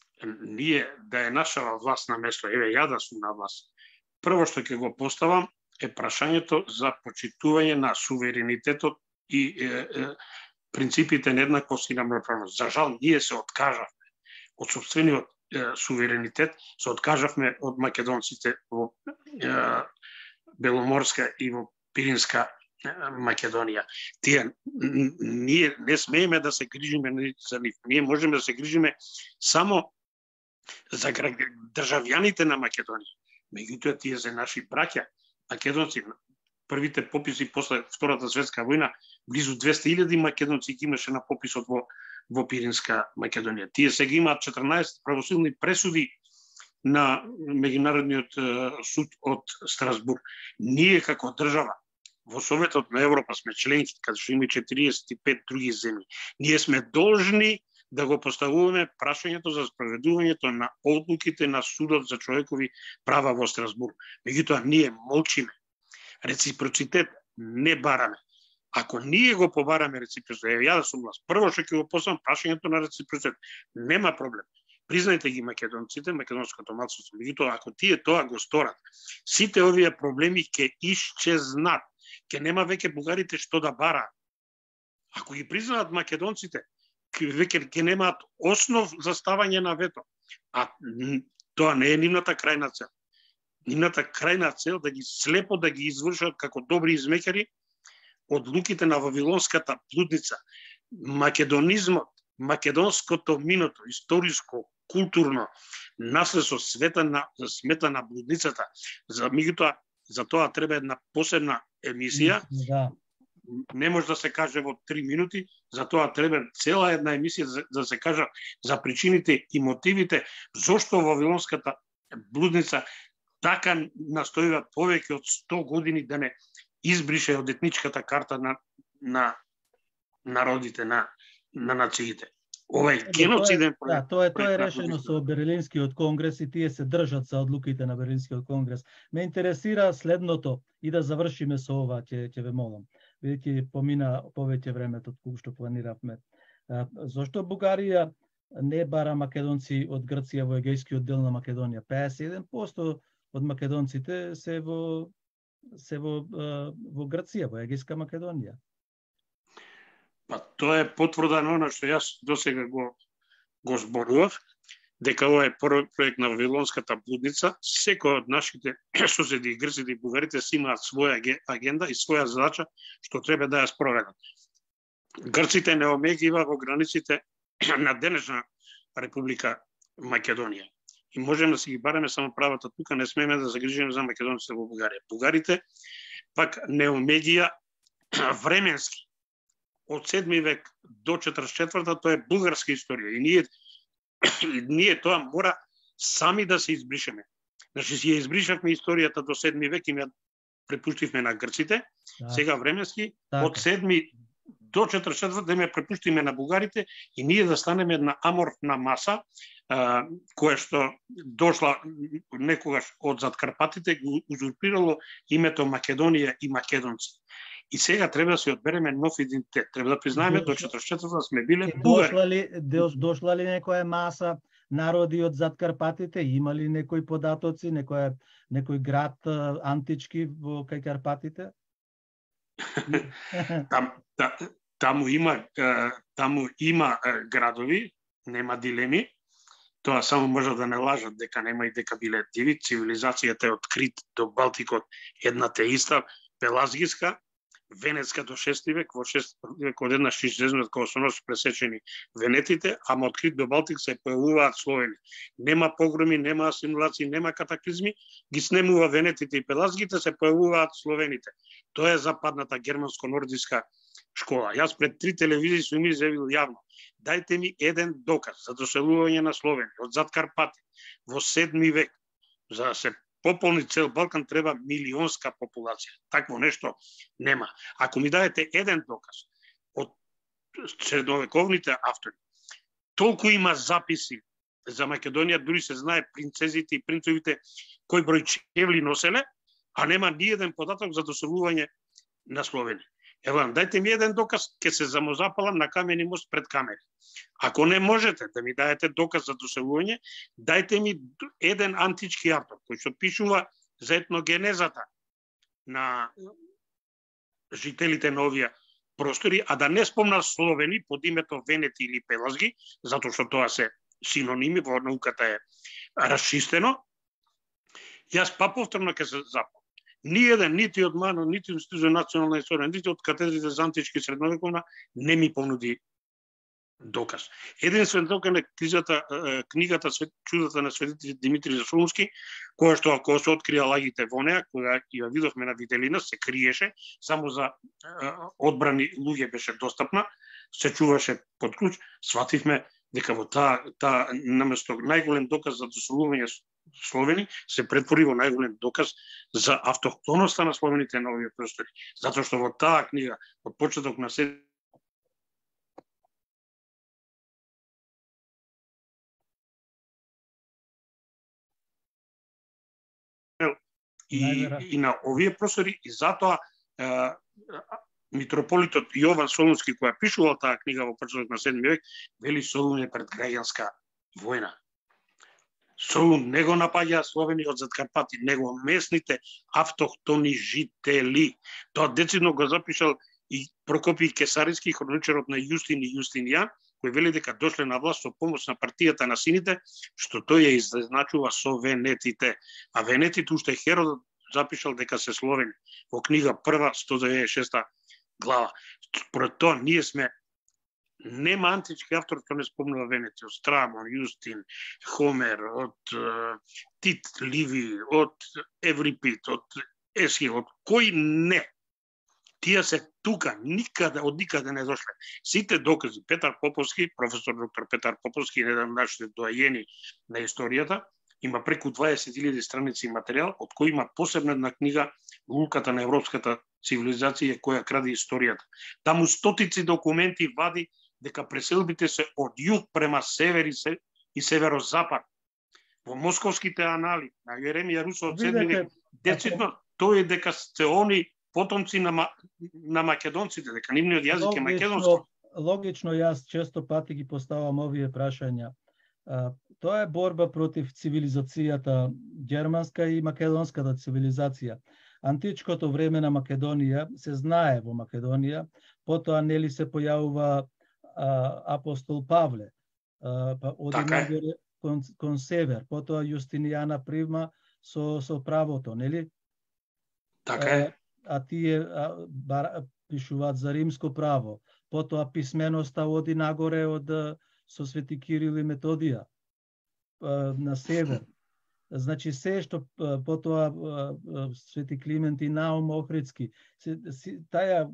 ние да е нашава власт на место, еве ја да сум на власт, прво што ќе го поставам е прашањето за почитување на суверенитетот и е, е, принципите на еднаквост и на равноправност. За жал, ние се откажавме од собствениот е, суверенитет, се откажавме од македонците во е, Беломорска и во Пиринска Македонија. Тие ние не смееме да се грижиме за нив. Ние можеме да се грижиме само за државјаните на Македонија. Меѓутоа тие се наши браќа македонци. Првите пописи после Втората светска војна, близу двесте илјади македонци ги имаше на пописот во во Пиринска Македонија. Тие сега имаат четрнаесет правосудни пресуди на меѓународниот суд од Страсбург. Ние како држава во Советот на Европа сме членки, каде што има четириесет и пет други земји. Ние сме должни да го поставуваме прашањето за спроведувањето на одлуките на Судот за човекови права во Страсбург. Меѓутоа, ние молчиме. Реципроцитет не бараме. Ако ние го побараме реципроцитет, ја да сум власт, прво што ќе го поставам прашањето на реципроцитет. Нема проблем. Признајте ги македонците, македонското малцинство. Меѓутоа, ако тие тоа го сторат, сите овие проблеми ќе исчезнат. Ке нема веќе бугарите што да бараат. Ако ги признаат македонците, веќе ке немаат основ за ставање на вето. А тоа не е нивната крајна цел. Нивната крајна цел да ги слепо да ги извршат како добри измекари од луките на вавилонската блудница. Македонизмот, македонското миното, историско, културно наследство света на смета на блудницата. За меѓутоа за тоа треба една посебна емисија. Да. Не може да се каже во три минути, за тоа треба цела една емисија за да се кажа за причините и мотивите зошто вавилонската блудница така настојува повеќе од сто години да не избрише од етничката карта на на народите, на на нациите. Овој геноциден проект. Да, тоа е тоа е решено со Берлинскиот конгрес и тие се држат за одлуките на Берлинскиот конгрес. Ме интересира следното и да завршиме со ова, ќе ќе ве молам. Бидејќи помина повеќе времето од кога што планиравме. Зошто Бугарија не бара македонци од Грција во егејскиот дел на Македонија? пеесет и еден проценти од македонците се во се во во Грција, во егејска Македонија. Па тоа е потврда на она што јас досега го го зборував, дека ова е проект на вавилонската блудница. Секој од нашите соседи, грците и бугарите си имаат своја агенда и своја задача што треба да ја спроведат. Грците не омеѓива во границите на денешна Република Македонија. И можеме да си ги бараме само правата тука, не смееме да загрижиме за македонците во Бугарија. Бугарите пак не омеѓија временски. Од седми век до четридесет и четврта тоа е бугарска историја и ние ние тоа мора сами да се избришеме. Значи си ја избришавме историјата до седми век и ја препуштивме на грците. Да. Сега временски так. Од седми до четридесет и четврта да ме препуштиме на бугарите и ние да станеме една аморфна маса кое што дошла некогаш од зад Карпатите, го узурпирало името Македонија и македонци. И сега треба да се одбереме нов идентитет. Треба да признаеме до четиридесет и четврта сме биле бугари. Дошла ли, дошла ли некоја маса народи од зад Карпатите? Има ли некои податоци, некој некој град антички во кај Карпатите? Там, та, таму има таму има градови, нема дилеми. Тоа само може да не лажат дека нема и дека биле диви. Цивилизацијата е од Крит до Балтикот една те иста, пелазгиска, венецка до шести век, во шести век од еднаш излезнат кога се нос пресечени венетите, ама од Крит до Балтик се појавуваат словени. Нема погроми, нема асимилации, нема катаклизми, ги снемува венетите и пелазгите, се појавуваат словените. Тоа е западната германско-нордиска школа. Јас пред три телевизии сум изјавил јавно: дајте ми еден доказ за доселување на словени од зад Карпати во седми век. За да се пополни цел Балкан треба милионска популација. Такво нешто нема. Ако ми дадете еден доказ од средновековните автори, толку има записи за Македонија, дури се знае принцезите и принцовите кој број чевли носеле, а нема ни еден податок за доселување на словени. Ево, дајте ми еден доказ, ќе се замозапалам на камени мост пред камери. Ако не можете да ми дајете доказ за доселување, дајте ми еден антички автор кој што пишува за етногенезата на жителите на овие простори, а да не спомна словени под името венети или пелазги, затоа што тоа се синоними, во науката е расчистено. Јас па повторно ќе се запомнам. Ниеден, нити од МАНО, нити од Институт за национална историја, нити од катедрите за антички средновековна не ми понуди доказ. Единствен доказ е книгата, книгата Чудата на светите Димитри Засулунски, која што кога се открија лагите во неа, кога ја видовме на виделина, се криеше, само за одбрани луѓе беше достапна, се чуваше под клуч, свативме дека во таа та, наместо најголем доказ за доселување словени се претвори во најголем доказ за автохтоноста на словените на овие простори. Затоа што во таа книга, од почеток на се и, и на овие простори, и затоа е, митрополитот Јован Солунски, која пишувал таа книга во почеток на седми век, вели Солун е пред граѓанска војна. Солун не го напаѓа словени од зад Карпати, него местните автохтони жители. Тоа децидно го запишал и Прокопиј Кесариски, хроничарот на Јустин и Јустинијан, кој вели дека дошле на власт со помош на партијата на сините, што тој ја изначува со венетите. А венетите уште Херодот запишал дека се словени во книга прва, сто деветдесет и шеста глава. Според тоа ние сме нема антички автор што не спомнува Венети, од Страмон, Јустин, Хомер, од uh, Тит Ливи, од Еврипид, од Есхил, од кој не. Тие се тука, никаде, од никаде не дошле. Сите докази, Петар Поповски, професор доктор Петар Поповски, еден од нашите доајени на историјата, има преку дваесет илјади страници материјал, од кој има посебна една книга Лулката на европската цивилизација која краде историјата. Таму стотици документи вади дека преселбите се од југ према север и северозапад. Во московските анали на Јеремија Русо од седми век, децидно тој е дека се они потомци на, на македонците, дека нивниот јазик е македонски. Логично, јас често пати ги поставам овие прашања. Тоа е борба против цивилизацијата, германска и македонската цивилизација. Античкото време на Македонија се знае во Македонија, потоа нели се појавува а, апостол Павле, а, па оди нагоре кон, кон север, потоа Јустинијана Привма со со правото, нели? Така е. А, а тие а, бар, пишуваат за римско право, потоа писменоста оди нагоре од со Свети Кирил и Методија а, на север. Значи се што потоа Свети Климент и Наум Охридски, таа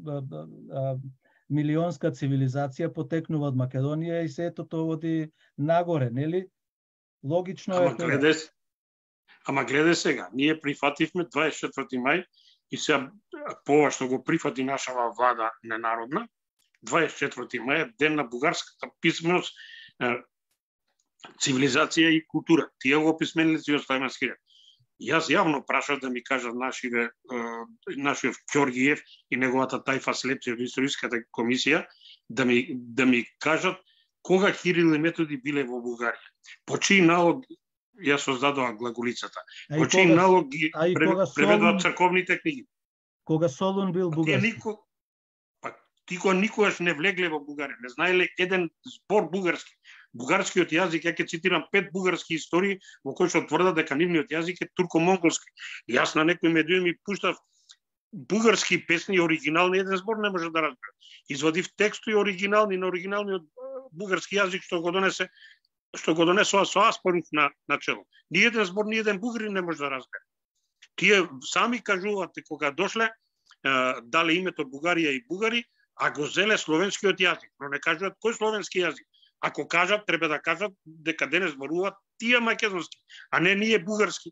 милионска цивилизација потекнува од Македонија и сето тоа оди нагоре, нели? Логично ама е тоа. Гледе, ама гледе сега, ние прифативме дваесет и четврти мај и сега по ова што го прифати нашава влада ненародна, дваесет и четврти мај е ден на бугарската писменост, цивилизација и култура. Тие го описменили си оставиме скире. Јас јавно прашав да ми кажат нашиве, нашиот Ѓоргиев и неговата тајфа слепци од историската комисија, да ми, да ми кажат кога Кирил и Методи биле во Бугарија. По чиј налог ја создадоа глаголицата. По чиј налог ги преведоа црковните книги. Кога Солун бил бугарски. Нико, па тико никогаш не влегле во Бугарија, не знаеле еден збор бугарски. Бугарскиот јазик, ја ќе цитирам пет бугарски истории во кои што тврдат дека нивниот јазик е турко-монголски. Јас на некој медиум ми пуштав бугарски песни оригинални, еден збор не може да разбере. Извадив текстови оригинални на оригиналниот бугарски јазик што го донесе што го донесоа со Аспарух на начело. Ни еден збор, ни еден бугарин не може да разбере. Тие сами кажуваат кога дошле, дале името Бугарија и бугари, а го зеле словенскиот јазик, но не кажуваат кој словенски јазик. Ако кажат, треба да кажат дека денес зборуваат тие македонски, а не ние бугарски.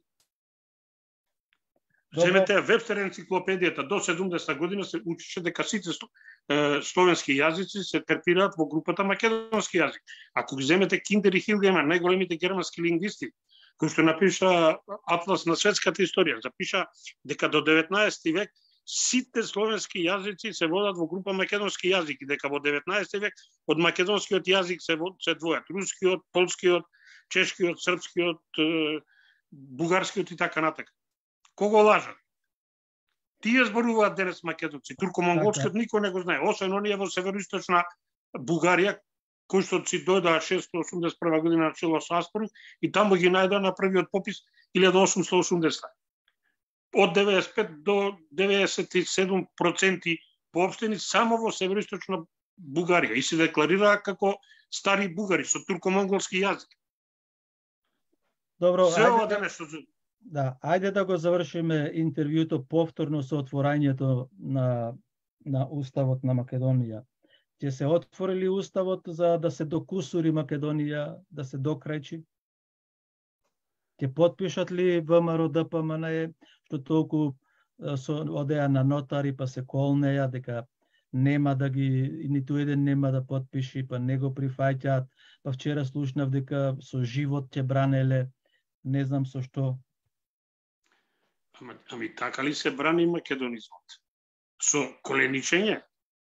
Земете Вебстер енциклопедијата до седумдесета година се учеше дека сите словенски јазици се третираат во групата македонски јазик. Ако ги земете Киндер и Хилгеман, најголемите германски лингвисти, кои што напиша Атлас на светската историја, запиша дека до деветнаесети век сите словенски јазици се водат во група македонски јазик и дека во деветнаесети век од македонскиот јазик се се двојат рускиот, полскиот, чешкиот, српскиот, бугарскиот и така натака. Кого лажат? Тие зборуваат денес македонци, турко-монголскиот никој не го знае, освен оние во североисточна Бугарија кои што си дојдоа шестsto осумдесет и прва година начело со Аспарух и таму ги најдоа на првиот попис илјада осумстотини и осумдесета. Од деветдесет и пет до деветдесет и седум проценти поопштени само во североисточна Бугарија и се декларираа како стари бугари со турко-монголски јазик. Добро, се ова денес што да, ајде да го завршиме интервјуто повторно со отворањето на на уставот на Македонија. Ќе се отвори ли уставот за да се докусури Македонија, да се докрајчи? Ќе потпишат ли ВМРО ДПМН што толку со одеа на нотари па се колнеа дека нема да ги ниту еден нема да потпиши, па не го прифаќаат. Па вчера слушнав дека со живот ќе бранеле, не знам со што. Ами, ами така ли се брани македонизмот? Со коленичење?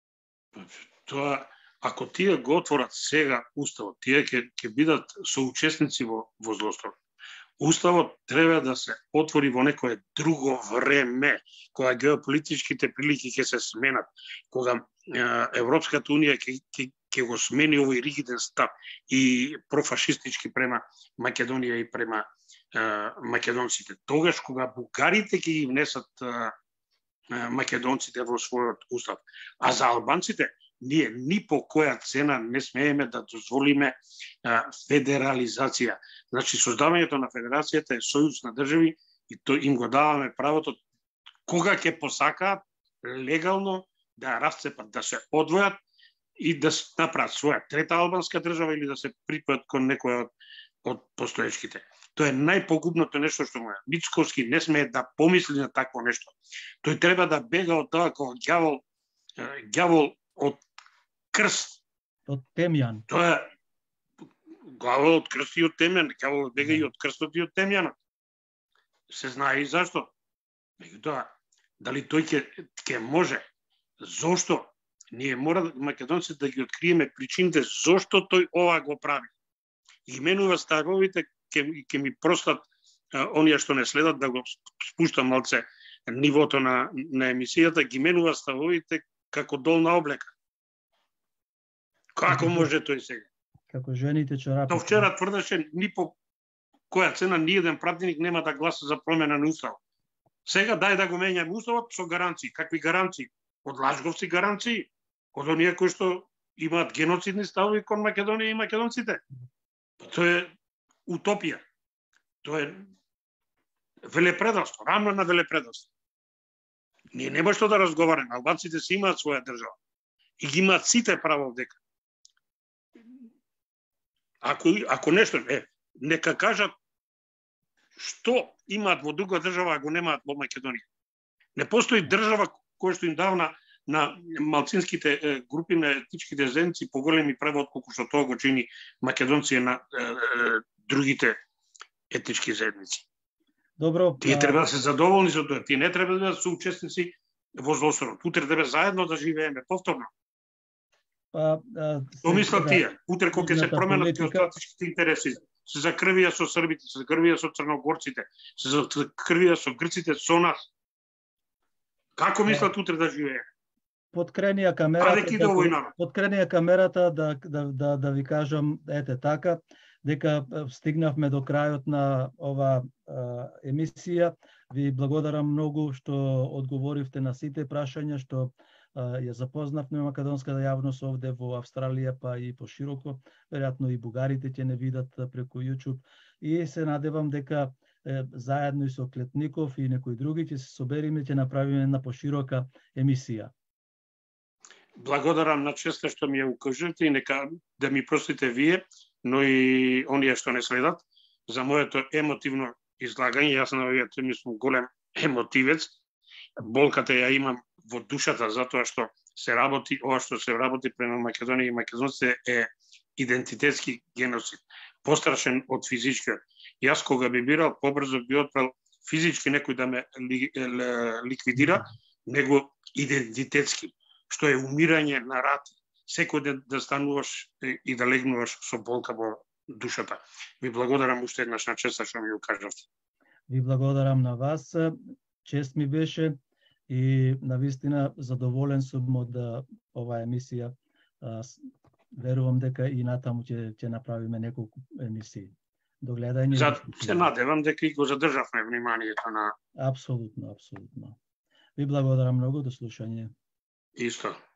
Тоа, ако тие го отворат сега уставот, тие ќе ќе бидат соучесници во во злостот. Уставот треба да се отвори во некое друго време, кога геополитичките прилики ќе се сменат, кога е, Европската унија ќе ќе ќе го смени овој ригиден став и профашистички према Македонија и према е, македонците. Тогаш кога бугарите ќе ги внесат е, македонците во својот устав, а за албанците ние ни по која цена не смееме да дозволиме а, федерализација. Значи, создавањето на федерацијата е сојуз на држави и то им го даваме правото кога ќе посакаат легално да ја расцепат, да се одвојат и да направат своја трета албанска држава или да се припојат кон некоја од, од постоечките. Тоа е најпогубното нешто што му е. Мицковски не смее да помисли на такво нешто. Тој треба да бега од тоа како ѓавол, ѓавол од крст. Од темјан. Тоа е глава од крст и од темјан. Ѓавол бега и од крстот и од темјанот. Се знае и зашто. Меѓутоа, дали тој ќе ќе може? Зошто? Ние мора македонците да ги откриеме причините зошто тој ова го прави. Именува ставовите ќе ќе ми простат оние што не следат да го спуштам малце нивото на на емисијата, ги менува ставовите како долна облека. Како може тој сега? Како жените чорапи. Тоа вчера тврдеше ни по која цена ни еден пратеник нема да гласа за промена на уставот. Сега дај да го менјаме уставот со гаранции. Какви гаранции? Од лажговци гаранции? Од оние кои што имаат геноцидни ставови кон Македонија и македонците? Тоа е утопија. Тоа е велепредавство, рамно на велепредавство. Ние нема што да разговараме. Албанците си имаат своја држава. И ги имаат сите право дека. Ако, ако нешто, е, нека кажат што имаат во друга држава, а го немаат во Македонија. Не постои држава која што им давна на малцинските групи на етничките заедници поголеми превод колку што тоа го чини македонци на е, е, другите етнички заедници. Добро. Тие треба да се задоволни со тоа. Тие не треба да бидат соучесници во злосторот. Утре треба заедно да живееме повторно. Па, Што мислат тие? Утре кога ќе се променат геостратешките интереси, се закрвија со србите, се закрвија со црногорците, се закрвија со грците, со нас. Како мислат утре да живееме? Подкренија камерата, да, подкренија камерата да, да, да, да ви кажам, ете така, дека стигнавме до крајот на ова а, емисија. Ви благодарам многу што одговоривте на сите прашања, што а, ја запознавме македонската јавност овде во Австралија, па и пошироко. Веројатно и бугарите ќе не видат преку YouTube. И се надевам дека е, заедно и со Клетников и некои други ќе се собериме, ќе направиме една поширока емисија. Благодарам на честа што ми ја укажете и нека да ми простите вие, но и оние што не следат, за моето емотивно излагање. Јас на овие теми сум голем емотивец. Болката ја имам во душата, затоа што се работи, ова што се работи према Македонија и македонците е идентитетски геноцид, пострашен од физички. Јас кога би бирал, побрзо би отпрал физички некој да ме ли, ли, ликвидира, него идентитетски, што е умирање на рат. Секој ден да стануваш и да легнуваш со болка во душата. Ви благодарам уште еднаш на честа што ми укажавте. Ви благодарам на вас. Чест ми беше и навистина задоволен сум од оваа емисија. Верувам дека и натаму ќе ќе направиме неколку емисии. До гледање. За, се надевам дека и го задржавме вниманието на... Апсолутно, апсолутно. Ви благодарам многу, до слушање. Исто.